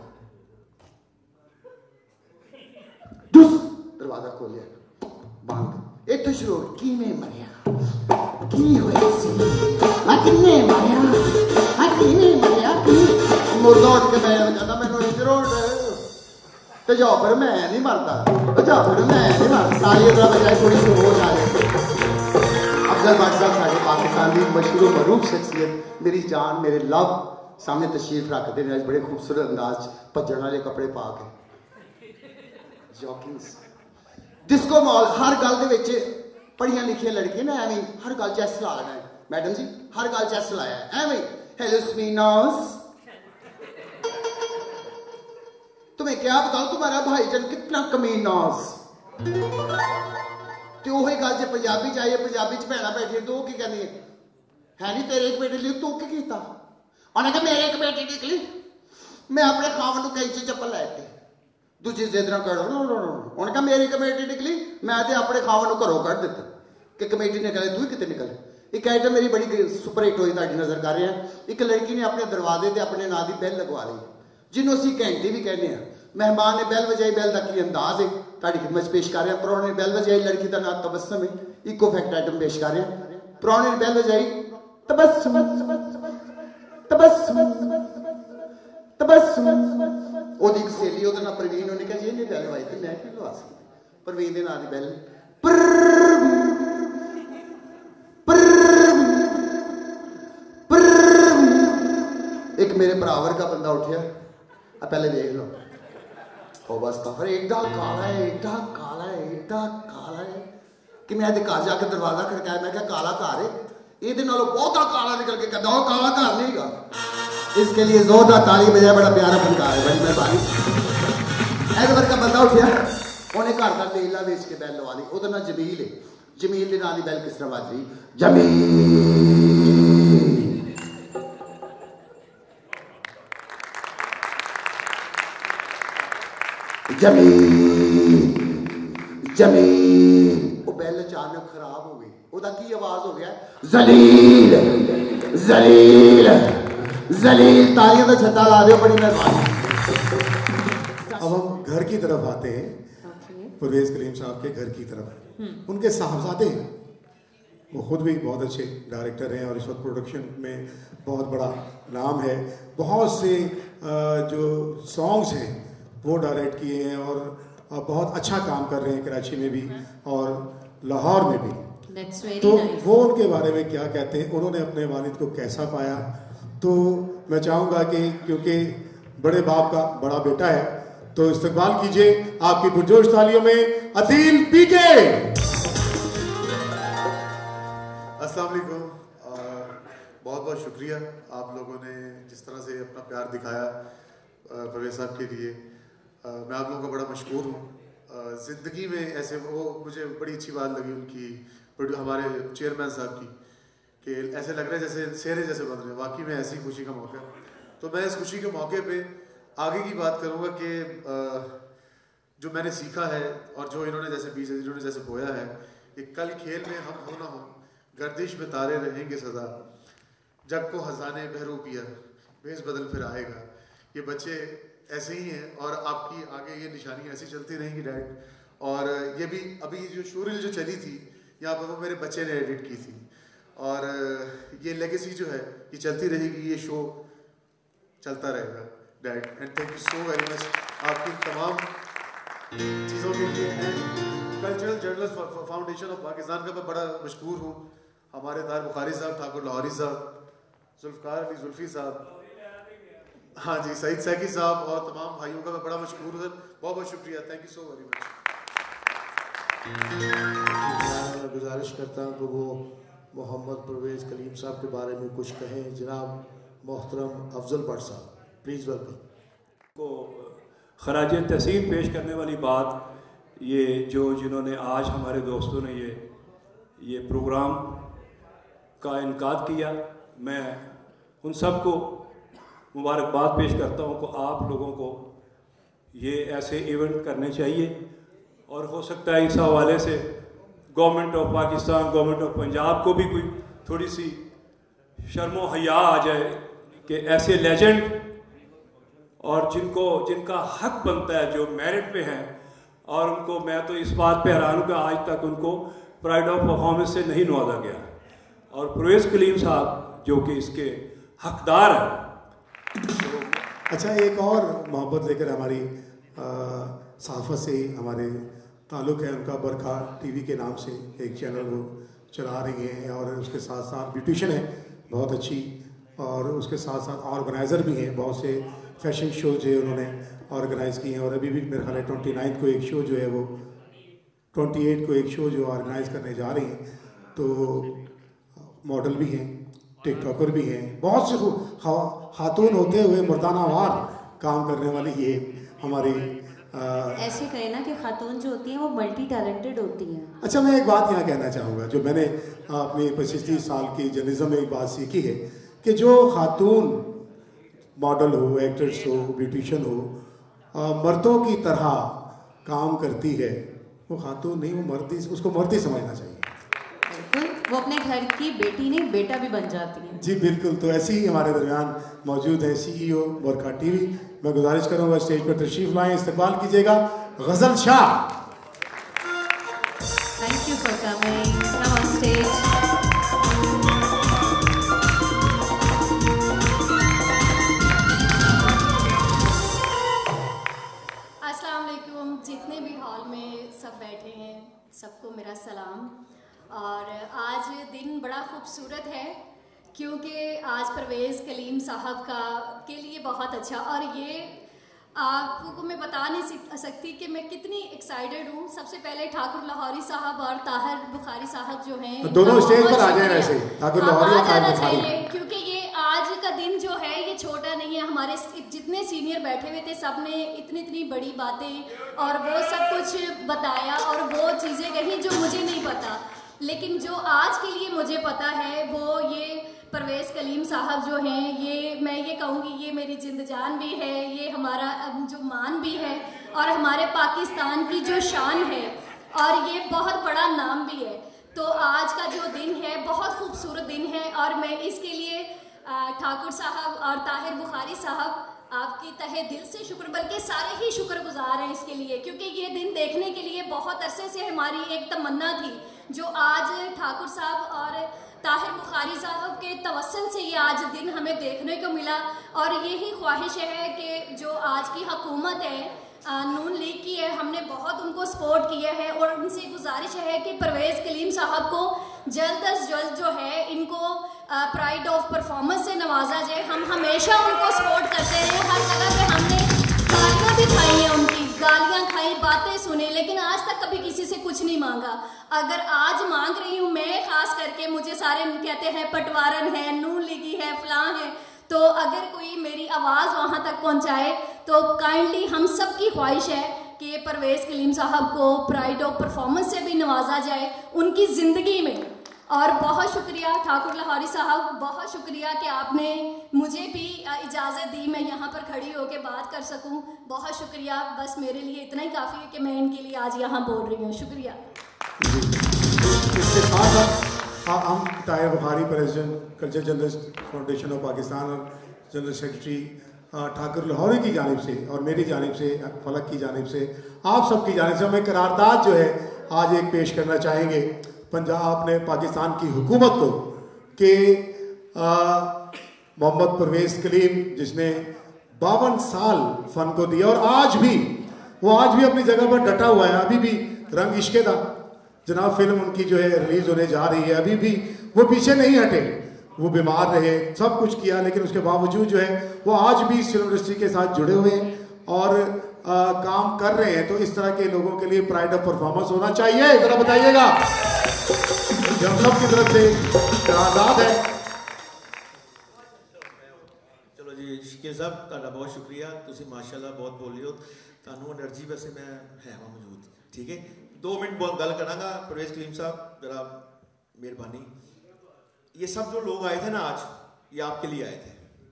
दरवाजा खोलिया बंद, इत्थे शुरू हो गई। किवें मरिया, की होया सी, आ किन्ने मरिया, आ किवें मरिया, की मुर्दा उठ के बैठ कहंदा मैनू इधर उठ ते जाओ, फिर मैं नहीं मरदा, जाओ फिर मैं नहीं मरदा। ताली जरा बजाए, थोड़ी सी होश आ जाए। अफजल भट्ट साहब साढ़े पाकिस्तान की मशहूर मरूफ शख्सियत, मेरी जान मेरे लव सामने तशरीफ रखते हैं। बड़े खूबसूरत अंदाज भजन वाले कपड़े पा के, जॉकिंग्स। डिस्को मॉल हर गल दे विच पढ़िया लिखिया लड़कियां ना एवं हर गल च एस ला लेना है। मैडम जी हर गल च एस लाया एवं, हेलो स्मीनास, तुम्हें क्या बताऊं तुम्हारा भाईजान कितना कमीनास। तो वही गल जो पंजाबी चाहिए, पंजाबी च भैन बैठी तो की कहनी है नहीं तेरे एक बेटे लिए तू की कीता? उन्हें कहा मेरे एक बेटी निकली, मैं अपने खावन को कैंची चप्पल लैती, दूजी जिद ना करो। उन्हें कहा मेरी कमेटी निकली, मैं तो अपने खावन को घरों कढ़ दिता कि कमेटी निकले तू कितने निकले। एक आइटम मेरी बड़ी सुपर हिट हुई ताड़ी नजर कर रहे हैं। एक लड़की ने अपने दरवाजे से अपने नाम की बैल लगवा ली, जिन्हों असीं घंटी भी कहने हैं। मेहमान ने बैल बजाई, बैल का की अंदाज है ताड़ी खिदमत च पेश कर रहे हैं। परौने ने बैल बजाई, लड़की का नाम तबस्सुम है, इको फैक्ट आइटम पेश कर रहे हैं। परौने ने बैल बजाई, तबस्सुम तबस्सुम तबस्सुम। ओदी एक सहेली ओदा नाम प्रवीण, उन्हें कहा जी ने बैल बजाई तो मैं क्यों लवा सकती। प्रवीण दे नाम दी बैल एक मेरे बराबर का बंदा उठिया, अब पहले देख लो ओ बस तो फिर एडा काला है, एडा काला है, एडा काला है कि मैं घर जाके दरवाजा खड़काया, मैं क्या काला घर है, ये बहुत काला निकल के कहता काला घर नहीं गा। इसके लिए जोरदार ताली बजाए, बड़ा प्यारा फनकार है, बड़ी मेहरबानी। ऐसे वर्ग का बंदा उठिया, उन्हें घर का तेला बेच के बैल लवा ली। ओदा नाम जमील है। जमील के नाम की बैल किस तरह बज रही, जमील जमील जमील। वो बैल अचानक खराब हो गई, ओदा की आवाज हो गया, जलील जलील जलील। तालियां तो छत्ता ला दो, बड़ी मेहरबानी। अब हम घर की तरफ आते हैं, परवेज कलीम साहब के घर की तरफ। उनके साहबजादे, वो खुद भी बहुत अच्छे डायरेक्टर हैं और इस वक्त प्रोडक्शन में बहुत बड़ा नाम है। बहुत से जो सॉन्ग्स हैं वो डायरेक्ट किए हैं और बहुत अच्छा काम कर रहे हैं कराची में भी और लाहौर में भी। तो वो उनके बारे में क्या कहते हैं, उन्होंने अपने वालिद को कैसा पाया। तो मैं चाहूँगा कि क्योंकि बड़े बाप का बड़ा बेटा है, तो इस्तकबाल कीजिए आपकी पुरजोश तालियों में अदील पीके। अस्सलाम वालेकुम। बहुत बहुत शुक्रिया आप लोगों ने जिस तरह से अपना प्यार दिखाया परवेज साहब के लिए। मैं आप लोगों का बड़ा मशहूर हूँ। ज़िंदगी में ऐसे वो मुझे बड़ी अच्छी बात लगी उनकी, हमारे चेयरमैन साहब की, कि ऐसे लग रहा है जैसे सेहरे जैसे बन रहे हैं। वाकई में ऐसी खुशी का मौका है। तो मैं इस खुशी के मौके पे आगे की बात करूँगा कि जो मैंने सीखा है और जो इन्होंने जैसे बीज इन्होंने जैसे बोया है कि कल खेल में हम हो ना हो, गर्दिश में तारे रहेंगे सदा, जग को हंसाने बहरू पिया, भेस बदल फिर आएगा। ये बच्चे ऐसे ही हैं और आपकी आगे ये निशानियाँ ऐसी चलती रहेंगी डैड। और ये भी अभी जो शोरील जो चली थी यहाँ पर वो मेरे बच्चे ने एडिट की थी और ये लेगेसी जो है ये चलती रहेगी, ये शो चलता रहेगा डैड। And thank you so very much आपकी तमाम चीज़ों के लिए। Cultural journalist foundation of Pakistan का मैं बड़ा मशहूर हूँ। हमारे तार बुखारी साहब, ठाकुर लाहौरी साहब, जुल्फ़कार अली जुल्फ़ी साहब, हाँ जी, सईद सैकी साहब और तमाम भाइयों का मैं बड़ा मशहूर हूँ। बहुत बहुत शुक्रिया, thank you so very much. मैं गुजारिश करता हूँ कि वो मोहम्मद परवेज़ कलीम साहब के बारे में कुछ कहें। जनाब मोहतरम अफजल भट्ट साहब, प्लीज़ वेलकम। को खराज तहसीन पेश करने वाली बात ये जो जिन्होंने आज हमारे दोस्तों ने ये प्रोग्राम का इनकाद किया, मैं उन सब को मुबारकबाद पेश करता हूँ कि आप लोगों को ये ऐसे इवेंट करने चाहिए। और हो सकता है इस हवाले से government of Pakistan, government of Punjab को भी कोई थोड़ी सी शर्मो हया आ जाए कि ऐसे लेजेंड और जिनका हक बनता है, जो मेरिट पे हैं, और उनको मैं तो इस बात पे हैरान हूँ कि आज तक उनको प्राइड ऑफ परफॉर्मेंस से नहीं नवाजा गया। और परवेज़ कलीम साहब जो कि इसके हकदार हैं। अच्छा, एक और मोहब्बत लेकर हमारी सहाफ़त से हमारे ताल्लुक़ है उनका। बरखा टीवी के नाम से एक चैनल वो चला रही हैं और उसके साथ साथ ब्यूटिशन है बहुत अच्छी, और उसके साथ साथ ऑर्गेनाइज़र भी हैं। बहुत से फैशन शो जो है उन्होंने ऑर्गेनाइज़ किए हैं और अभी भी मेरे ख्याल है 29 को एक शो जो है वो 28 को एक शो जो ऑर्गेनाइज़ करने जा रही हैं। तो मॉडल भी हैं, टिकटॉकर भी हैं, बहुत से खातून होते हुए मर्दानावार काम करने वाली ये हमारी ऐसे कहे ना कि खातून जो होती हैं वो मल्टी टैलेंटेड होती हैं। अच्छा, मैं एक बात यहाँ कहना चाहूँगा, जो मैंने अपनी 25-30 साल की जर्नलिज्म में एक बात सीखी है कि जो खातून मॉडल हो, एक्ट्रेस हो, ब्यूटिशियन हो, मर्दों की तरह काम करती है, वो खातून नहीं, वो मर्दी, उसको मर्दी समझना चाहिए। वो अपने घर की बेटी नहीं बेटा भी बन जाती हैं। जी बिल्कुल, तो ऐसे ही हमारे दरमियान मौजूद है CEO मुस्कुराहट टीवी। मैं गुजारिश करूंगा स्टेज पर तशरीफ लाएं, इस्तकबाल कीजिएगा Ghazal Shah. Thank you for coming, come on stage. अस्सलाम वालेकुम, जितने भी हॉल में सब बैठे हैं सबको मेरा सलाम। और आज दिन बड़ा खूबसूरत है क्योंकि आज परवेज़ कलीम साहब के लिए बहुत अच्छा, और ये आपको मैं बता नहीं सकती कि मैं कितनी एक्साइटेड हूँ। सबसे पहले ठाकुर लाहौरी साहब और ताहिर बुखारी साहब जो हैं तो दोनों स्टेज पर आ जाए, वैसे ठाकुर लाहौरी और ताहिर बुखारी, क्योंकि ये आज का दिन जो है ये छोटा नहीं है। हमारे जितने सीनियर बैठे हुए थे सब ने इतनी बड़ी बातें और वो सब कुछ बताया और वो चीज़ें कहीं जो मुझे नहीं पता, लेकिन जो आज के लिए मुझे पता है वो ये परवेज़ कलीम साहब जो हैं, ये मैं ये कहूँगी ये मेरी जिंद जान भी है, ये हमारा जो मान भी है और हमारे पाकिस्तान की जो शान है और ये बहुत बड़ा नाम भी है। तो आज का जो दिन है बहुत खूबसूरत दिन है और मैं इसके लिए ठाकुर साहब और ताहिर बुखारी साहब आपकी तहे दिल से शुक्र, बल्कि सारे ही शुक्रगुजार हैं इसके लिए, क्योंकि ये दिन देखने के लिए बहुत अरसे से हमारी एक तमन्ना थी, जो आज ठाकुर साहब और ताहिर बुखारी साहब के तवस्सुल से ये आज दिन हमें देखने को मिला। और यही ख्वाहिश है कि जो आज की हुकूमत है नून लीग की है, हमने बहुत उनको सपोर्ट किया है और उनसे गुजारिश है कि परवेज़ कलीम साहब को जल्द अज जल्द जो है इनको प्राइड ऑफ परफॉर्मेंस से नवाजा जाए। हम हमेशा उनको सपोर्ट करते रहे, हर जगह पे हमने गालियाँ भी खाई हैं, उनकी गालियाँ खाई, बातें सुनी, लेकिन आज तक कभी किसी से कुछ नहीं मांगा। अगर आज मांग रही हूँ मैं, खास करके मुझे सारे कहते हैं पटवारन है, नून लीगी है, फलां है, तो अगर कोई मेरी आवाज़ वहाँ तक पहुँचाए तो काइंडली हम सब की ख्वाहिश है कि परवेज़ कलीम साहब को प्राइड ऑफ परफॉर्मेंस से भी नवाजा जाए उनकी ज़िंदगी में। और बहुत शुक्रिया ठाकुर लाहौरी साहब, बहुत शुक्रिया कि आपने मुझे भी इजाज़त दी मैं यहाँ पर खड़ी होकर बात कर सकूँ। बहुत शुक्रिया, बस मेरे लिए इतना ही काफ़ी है कि मैं इनके लिए आज यहाँ बोल रही हूँ। शुक्रिया। इसके साथ हम Tahir Bukhari president culture journalist foundation of Pakistan और जनरल सेक्रेटरी ठाकुर लाहौरी की जानिब से और मेरी जानिब से, फलक की जानिब से, आप सब की जानिब से हम एक करारदाद जो है आज एक पेश करना चाहेंगे पंजाब ने पाकिस्तान की हुकूमत को कि मोहम्मद परवेज़ कलीम जिसने 52 साल फ़न को दिया और आज भी अपनी जगह पर डटा हुआ है। अभी भी रंग इश्क़े दा जनाब फिल्म उनकी जो है रिलीज़ होने जा रही है, अभी भी वो पीछे नहीं हटे, वो बीमार रहे, सब कुछ किया, लेकिन उसके बावजूद जो है वो आज भी इस फिल्म इंडस्ट्री के साथ जुड़े हुए हैं और काम कर रहे हैं। तो इस तरह के लोगों के लिए प्राइड ऑफ परफॉर्मेंस होना चाहिए, जरा बताइएगा। हम सब की तरफ से करारदाद है। चलो जी शकील साहब, तुहाडा बहुत शुक्रिया, तुसी माशाल्लाह बहुत बोली हो, तुहानू एनर्जी वैसे मैं है मौजूद, ठीक है। 2 मिनट बहुत गल करांगा। परवेज़ कलीम साहब जरा मेहरबानी, ये सब जो लोग आए थे ना आज, ये आपके लिए आए थे।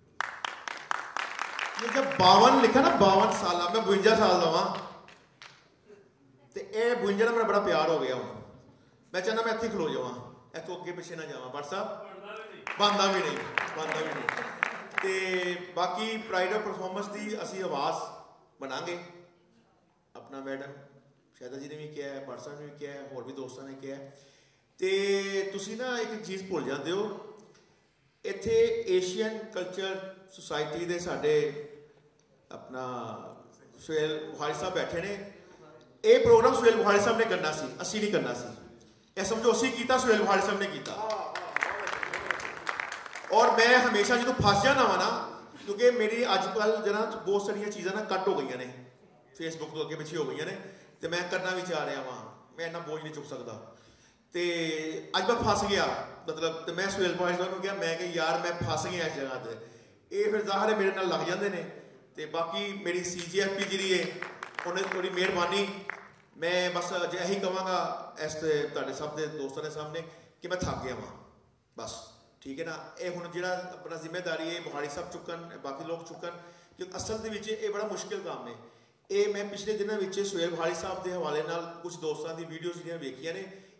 ये जब 52 लिखा ना, 52 साल, मैं 52 साल का वहां, तो यह 52 मेरा बड़ा प्यार हो गया हूँ। मैं चाहना मैं इत्थे खलो जावां, इतों अगे पिछे ना जावां। बट साहब बनता भी नहीं। तो बाकी प्राइड ऑफ परफॉर्मेंस की असी आवाज़ बनांगे। अपना मैडम शायदा जी ने भी किया है, भट्ट साहब ने भी किया है, होर भी दोस्तों ने किया है। तो तुसी ना एक चीज़ भुल जाते हो, इत्थे एशियन कल्चर सोसाइटी के साडे अपना सुहेल बुखारी साहब बैठे ने। ये प्रोग्राम सुहेल बुखारी साहब ने करना सी, असी नहीं करना सी। यह समझो असी कीता, सुहेल बुखारी साहब ने कीता। और मैं हमेशा जो फस जाना वा ना, क्योंकि मेरी अजकल जरा बहुत सारिया चीज़ां ना कट हो गई ने, फेसबुक तो अगे पिछे हो गई ने, तो मैं करना भी चाह रहा वहाँ, मैं इन्ना बोझ नहीं चुक सकता। तो अज मैं फस गया, मतलब तो मैं सुहेल बुखारी साहब को कहा, मैं कि यार मैं फस गया इस जगह पर। ये फिर ज़ाहिर है मेरे नाल लग जाते हैं। तो बाकी मेरी CJFP जी है, उन्हें थोड़ी मेहरबानी, मैं बस यही कहवागा इस तुहाडे सब दे दोस्तों के सामने कि मैं थक गया वहाँ, बस ठीक है ना। ये हुण जिहड़ा अपना जिम्मेदारी है बुखारी साहब चुकन, बाकी लोग चुकन, क्योंकि असल दे विच ये बड़ा मुश्किल काम है। ये मैं पिछले दिनों में सुहेल बुखारी साहब के हवाले नाल कुछ दोस्तों की वीडियोज़ जिहड़ियां वेखियां ने,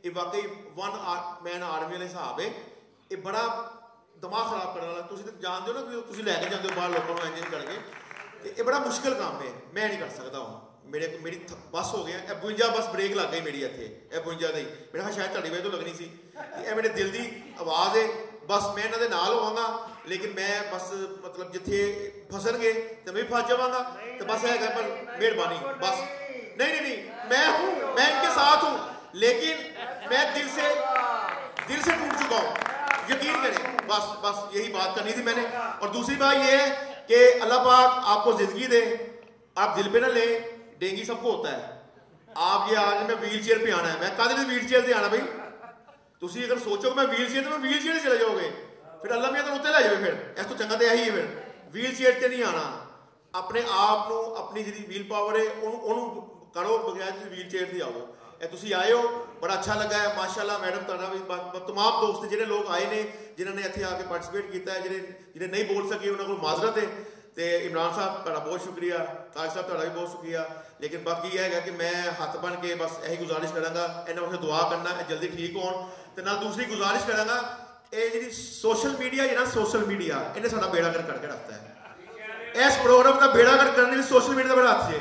ये वाकई वन मैन आर्मी वाले हिसाब है, ये बड़ा दिमाग खराब करने वाला। तुम जानते हो ना कि तुम लैके जाते हो बाहर लोगों को इंज करके, ये बड़ा मुश्किल काम है, मैं नहीं कर सकता हूँ। मेरी बस हो गया 52 बस ब्रेक लग गई मेरी इतने 52 दी, मेरा शायद ਤੁਹਾਡੀ ਵੇ ਤੋਂ लगनी सी। ये मेरे दिल की आवाज़ है, बस मैं इन्होंने नाल होवांगा, लेकिन मैं बस मतलब जिथे फसणगे तो मैं भी फस जावांगा, तो बस है पर मेहरबानी बस। नहीं मैं हूँ, मैं इनके साथ हूँ, लेकिन मैं दिल से टूट चुका हूँ, यकीन करें। बस यही बात करनी थी मैंने। और दूसरी बात ये है कि अल्लाह पाक आपको जिंदगी दे, आप दिल पे ना ले, डेंगी सबको होता है। आप ये आज मैं व्हील चेयर पे आना है, मैं कद व्हील चेयर से आना भाई, तुम अगर सोचो मैं व्हील चेयर, तो मैं व्हील चेयर चले जाओगे, फिर अल्लाह मियां तो उत्ते लै जाओ, फिर इस तो चंगा तो यही है। फिर व्हील चेयर से नहीं आना, अपने आप को अपनी जी व्हील पावर है उन्होंने करो, बगैर व्हील चेयर से आओ। तुम आए हो, बड़ा अच्छा लगा है माशाल्लाह। मैडम तुहाडा भी तमाम दोस्त जिहड़े लोग आए ने, जिन्होंने इत्थे आके पार्टिसिपेट किया है, जिन्हें नहीं बोल सके उन्होंने को माजरत है। तो इमरान साहब तुहाडा बहुत शुक्रिया, ताज साहब तुहाडा भी बहुत शुक्रिया। लेकिन बाकी यह है कि मैं हथ बन के बस यही गुजारिश करांगा, इन्होंने उसे दुआ करना जल्दी ठीक होन। तो ना दूसरी गुजारिश करांगा, ये जी सोशल मीडिया है ना, सोशल मीडिया इन्हें साडा बेड़ा गर्क करके रखता है। इस प्रोग्राम का बेड़ा गर्क करने में सोशल मीडिया का बड़ा हथ है।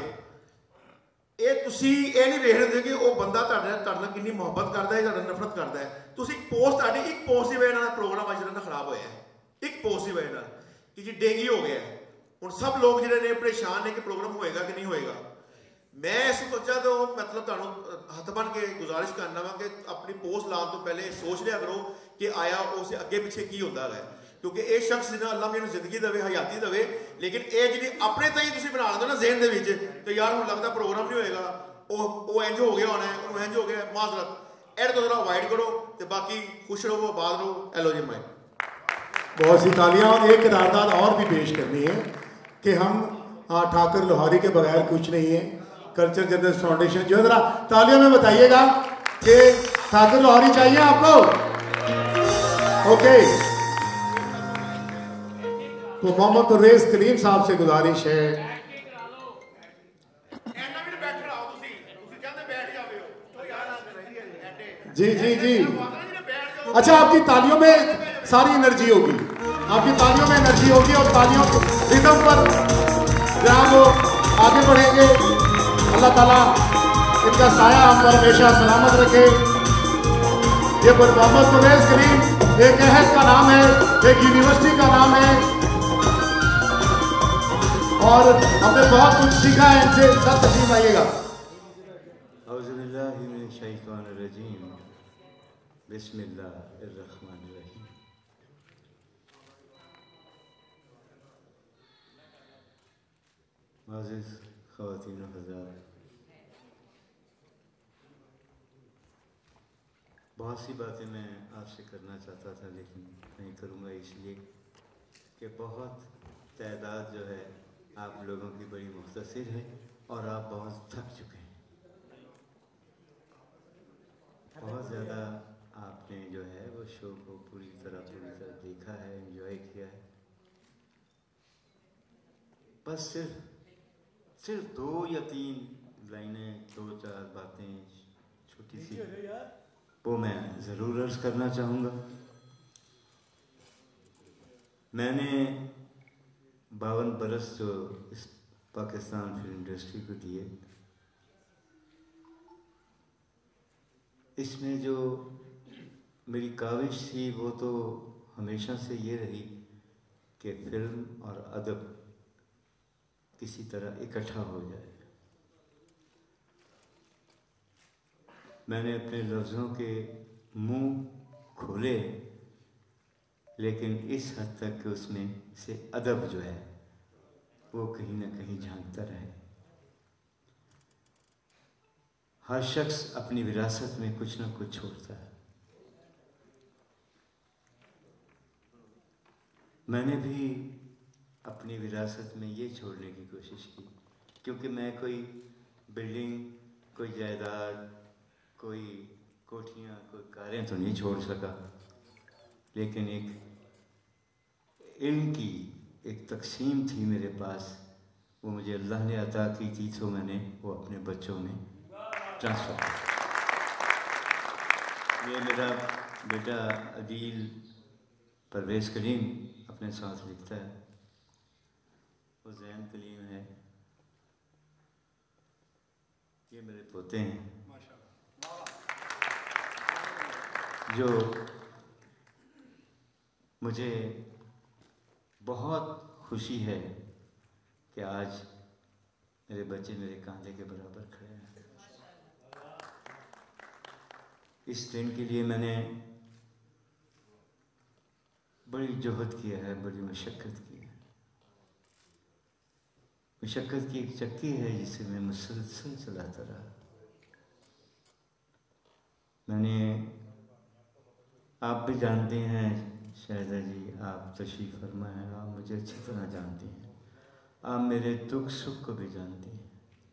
ये तुसी ये नहीं देख रहे कि वो बंदा तुहाडे कितनी मुहब्बत करता है, तुहाडे नफरत करता है। तुसी पोस्ट तुहाडी एक पोस्ट की वजह नाल प्रोग्राम अज ना खराब होया है, एक पोस्ट की वजह नाल कि जी डेंगी हो गया है। हुण सब लोग जिहड़े ने परेशान ने कि प्रोग्राम होएगा कि नहीं होएगा। मैं इस सोचा तो मतलब तुहानू हथ बन के गुजारिश करना वा कि अपनी पोस्ट लाने तो पहले सोच लिया करो कि आया उस अगे पिछे की होंदा है, क्योंकि ये शख्स जिन्हें अल्लाह मैनू जिंदगी देवे, हयाती देवे, लेकिन ये जी अपने ताई तुसीं बना लेंदे ना ज़हन दे विच कि यार हुण लगदा प्रोग्राम नहीं होएगा, वो इंज हो गया होना है, उन्होंने इंज हो गया, माजरत एड तो जरा अवॉइड करो। तो बाकी खुश रहो, आबाद रहो। एलो जी मैं बहुत सी तालियां। और एक करारदाद और भी पेश करनी है कि हम ठाकर लोहारी के बगैर कुछ नहीं है। कल्चर जर्नलिस्ट फाउंडेशन जो जरा तालियों में बताइएगा कि ठाकर लोहारी चाहिए आपको। ओके, तो मोहम्मद परवेज कलीम साहब से गुजारिश है, जी अच्छा, आपकी तालियों में सारी एनर्जी होगी, आपकी तालियों में एनर्जी होगी और तालियों रिदम पर जहाँ वो आगे बढ़ेंगे। अल्लाह ताला इनका साया हम पर हमेशा सलामत रखे। ये मोहम्मद परवेज कलीम एक अहद का नाम है, एक यूनिवर्सिटी का नाम है, और हमने बहुत कुछ सीखा है इनसे। सब तस्लीम आइएगा। बिस्मिल्लाहिर्रहमानिर्रहीम। मुअज़्ज़िज़ ख़वातीन व हज़रात, बहुत सी बातें मैं आपसे करना चाहता था लेकिन नहीं करूँगा, इसलिए कि बहुत तादाद जो है आप लोगों की बड़ी मुख्तसर है और आप बहुत थक चुके हैं। बहुत ज़्यादा आपने जो है वो शो को पूरी तरह देखा है, एंजॉय किया है। बस सिर्फ 2 या 3 लाइनें, 2-4 बातें छोटी सी वो मैं ज़रूर अर्ज़ करना चाहूँगा। मैंने 52 बरस जो इस पाकिस्तान फिल्म इंडस्ट्री को दिए, इसमें जो मेरी काविश थी वो तो हमेशा से ये रही कि फिल्म और अदब किसी तरह इकट्ठा हो जाए। मैंने अपने लफ्ज़ों के मुंह खोले, लेकिन इस हद तक कि उसमें से अदब जो है वो कहीं ना कहीं झांकता रहे। हर शख्स अपनी विरासत में कुछ ना कुछ छोड़ता है। मैंने भी अपनी विरासत में ये छोड़ने की कोशिश की, क्योंकि मैं कोई बिल्डिंग, कोई जायदाद, कोई कोठियाँ, कोई कारें तो नहीं छोड़ सका, लेकिन एक इल्म की एक तकसीम थी मेरे पास, वो मुझे अल्लाह ने अता की थी, तो मैंने वो अपने बच्चों में ट्रांसफर किया। ये मेरा बेटा अदील परवेज़ कलीम अपने साथ लिखता है। हुसैन कलीम है, ये मेरे पोते हैं जो मुझे बहुत खुशी है कि आज मेरे बच्चे मेरे कंधे के बराबर खड़े हैं। इस दिन के लिए मैंने बड़ी जोहद किया है, बड़ी मशक्क़त की है। मशक्क़त की एक चक्की है जिसे मैं मुसलसल चलाता रहा। मैंने, आप भी जानते हैं शाहिदा जी, आप तशरीफ़ फरमा हैं, आप मुझे अच्छी तरह जानती हैं, आप मेरे दुख सुख को भी जानती हैं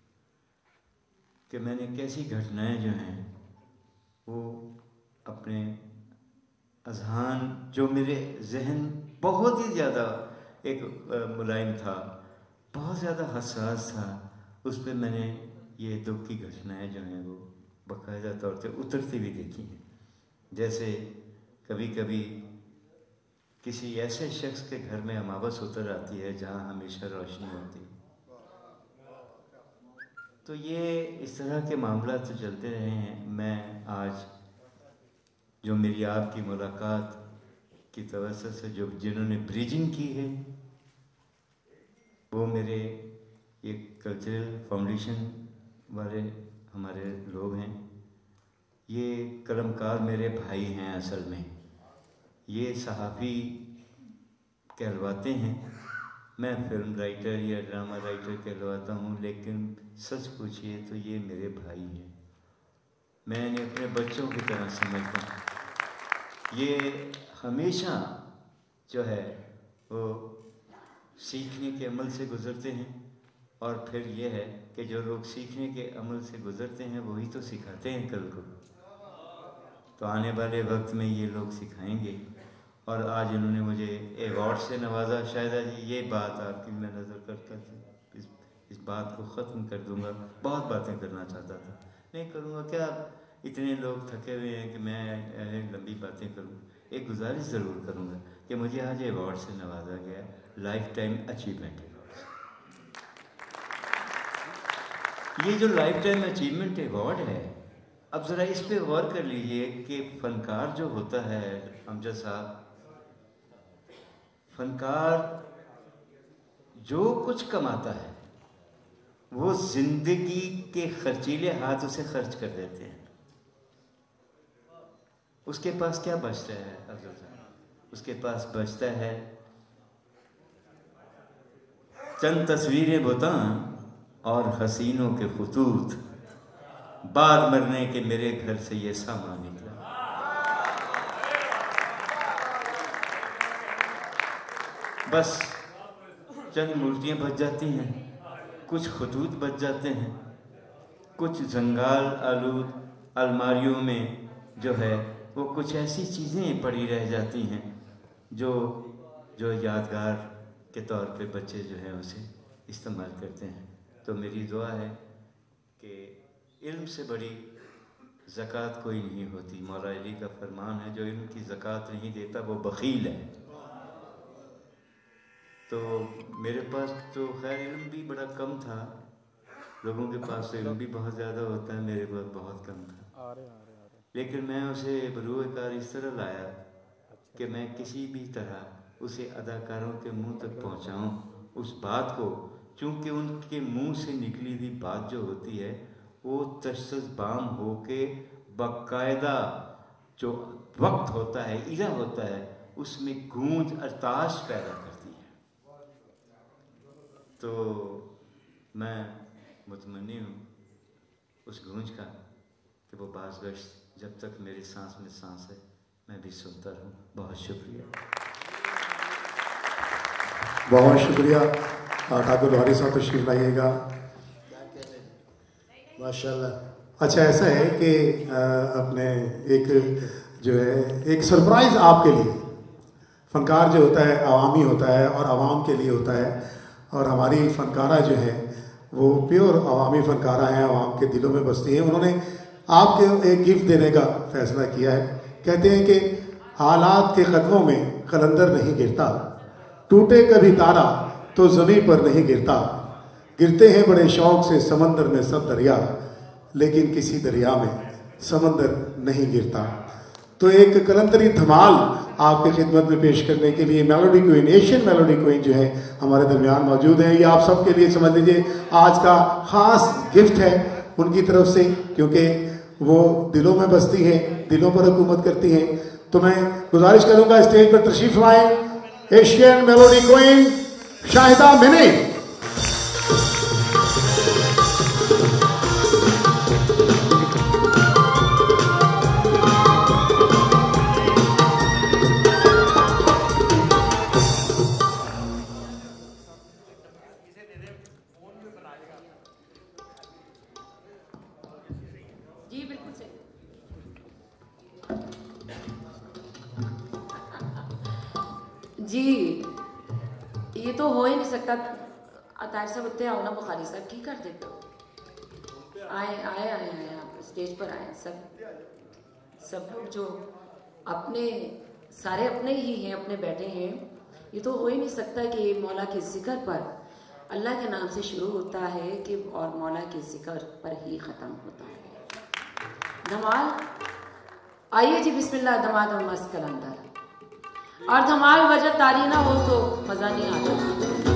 कि मैंने कैसी घटनाएं जो हैं वो अपने अज़हान, जो मेरे जहन बहुत ही ज़्यादा एक मुलायम था, बहुत ज़्यादा हसास था, उस पर मैंने ये दुख की घटनाएं जो हैं वो बाकायदा तौर पे उतरती भी देखी हैं। जैसे कभी कभी किसी ऐसे शख्स के घर में अमावस उतर आती है जहाँ हमेशा रोशनी होती है। तो ये इस तरह के मामला तो चलते रहे हैं। मैं आज जो मेरी आपकी मुलाकात की तवज्जो से जो जिन्होंने ब्रिजिंग की है वो मेरे ये कल्चरल फाउंडेशन वाले हमारे लोग हैं। ये कलमकार मेरे भाई हैं। असल में ये सहाफ़ी कहलवाते हैं, मैं फिल्म राइटर या ड्रामा राइटर कहलवाता हूँ, लेकिन सच पूछिए तो ये मेरे भाई हैं। मैं इन्हें अपने बच्चों की तरह समझता हूँ। ये हमेशा जो है वो सीखने के अमल से गुज़रते हैं, और फिर ये है कि जो लोग सीखने के अमल से गुज़रते हैं वही तो सिखाते हैं कल को। तो आने वाले वक्त में ये लोग सिखाएंगे। और आज इन्होंने मुझे अवार्ड से नवाजा। शायद जी ये बात आपकी मैं नज़र करता इस बात को ख़त्म कर दूंगा। बहुत बातें करना चाहता था, नहीं करूँगा। क्या इतने लोग थके हुए हैं कि मैं लंबी बातें करूँ। एक गुजारिश ज़रूर करूँगा कि मुझे आज अवार्ड से नवाजा गया, लाइफ टाइम अचीवमेंट अवार्ड। ये जो लाइफ टाइम अचीवमेंट अवार्ड है, अब ज़रा इस पे गौर कर लीजिए कि फ़नकार जो होता है अमजद साहब, फ़नकार जो कुछ कमाता है वो ज़िंदगी के खर्चीले हाथ उसे खर्च कर देते हैं। उसके पास क्या बचता है अफजल साहब? उसके पास बचता है चंद तस्वीरें बुतां और हसीनों के खुतूत। बार मरने के मेरे घर से ये सामान निकला। बस चंद मूर्तियां बच जाती हैं, कुछ खुतूत बच जाते हैं, कुछ जंगाल आलूद अलमारियों में जो है वो कुछ ऐसी चीज़ें पड़ी रह जाती हैं जो यादगार के तौर पे बच्चे जो हैं उसे इस्तेमाल करते हैं। तो मेरी दुआ है कि इल्म से बड़ी ज़कात कोई नहीं होती। मौला अली का फरमान है, जो इल्म की ज़कात नहीं देता वो बख़ील है। तो मेरे पास तो खैर इल्म भी बड़ा कम था, लोगों के पास तो इल्म भी बहुत ज़्यादा होता है, मेरे पास बहुत कम था। लेकिन मैं उसे बरूए कार इस तरह लाया कि मैं किसी भी तरह उसे अदाकारों के मुंह तक पहुंचाऊं उस बात को, चूँकि उनके मुंह से निकली हुई बात जो होती है वो तशबाम होके बाकायदा जो वक्त होता है, इरा होता है, उसमें गूंज अरताश पैदा करती है। तो मैं मुतमन्नी हूँ उस गूंज का कि वो बाज़गश्त जब तक मेरी सांस में सांस है मैं भी सुनता रहूँ। बहुत शुक्रिया। बहुत शुक्रिया। ठाकुर वारी साहब तशरीफ लाइएगा। माशाल्लाह। अच्छा ऐसा है कि अपने एक जो है एक सरप्राइज आपके लिए। फनकार जो होता है अवामी होता है और आवाम के लिए होता है, और हमारी फनकारा जो है वो प्योर अवामी फनकारा हैं, आवाम के दिलों में बसती हैं। उन्होंने आपको एक गिफ्ट देने का फैसला किया है। कहते हैं कि हालात के कदमों में कलंदर नहीं गिरता, टूटे कभी तारा तो ज़मीन पर नहीं गिरता, गिरते हैं बड़े शौक से समंदर में सब दरिया, लेकिन किसी दरिया में समंदर नहीं गिरता। तो एक कलंदरी धमाल आपके खिदमत में पेश करने के लिए melody queen, Asian melody queen जो है हमारे दरमियान मौजूद है। ये आप सबके लिए समझ लीजिए आज का खास गिफ्ट है उनकी तरफ से, क्योंकि वो दिलों में बसती है, दिलों पर हुकूमत करती हैं। तो मैं गुजारिश करूंगा स्टेज पर तशरीफ लाएं Asian melody queen Shahida Mini. जी ये तो हो ही नहीं सकता। अतार साहब उत्ते आओ ना, बुखारी साहब की कर देते हो? आए आए आए आए आप स्टेज पर आए। सब लोग जो अपने सारे अपने ही हैं, अपने बैठे हैं। ये तो हो ही नहीं सकता कि मौला के जिक्र पर अल्लाह के नाम से शुरू होता है कि और मौला के जिक्र पर ही ख़त्म होता है। धमाल आइए जी, बिस्मिल्लाह। दमाद और मस्त कलंदर और धमाल वजह तारी ना हो तो मजा नहीं आता।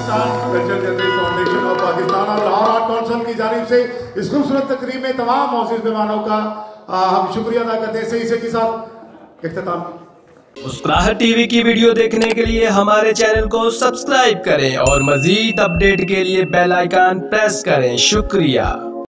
पाकिस्तान कल्चर जनरल फाउंडेशन और पाकिस्तान और लाहौर आर्ट काउंसिल की जानिब से इस खूबसूरत तकरीब में तमाम मौजूद मेहमानों का हम शुक्रिया अदा करते हैं। इसी के साथ इख्तिताम। मुस्कुराहट टीवी की वीडियो देखने के लिए हमारे चैनल को सब्सक्राइब करें और मजीद अपडेट के लिए बेल आइकन प्रेस करें। शुक्रिया।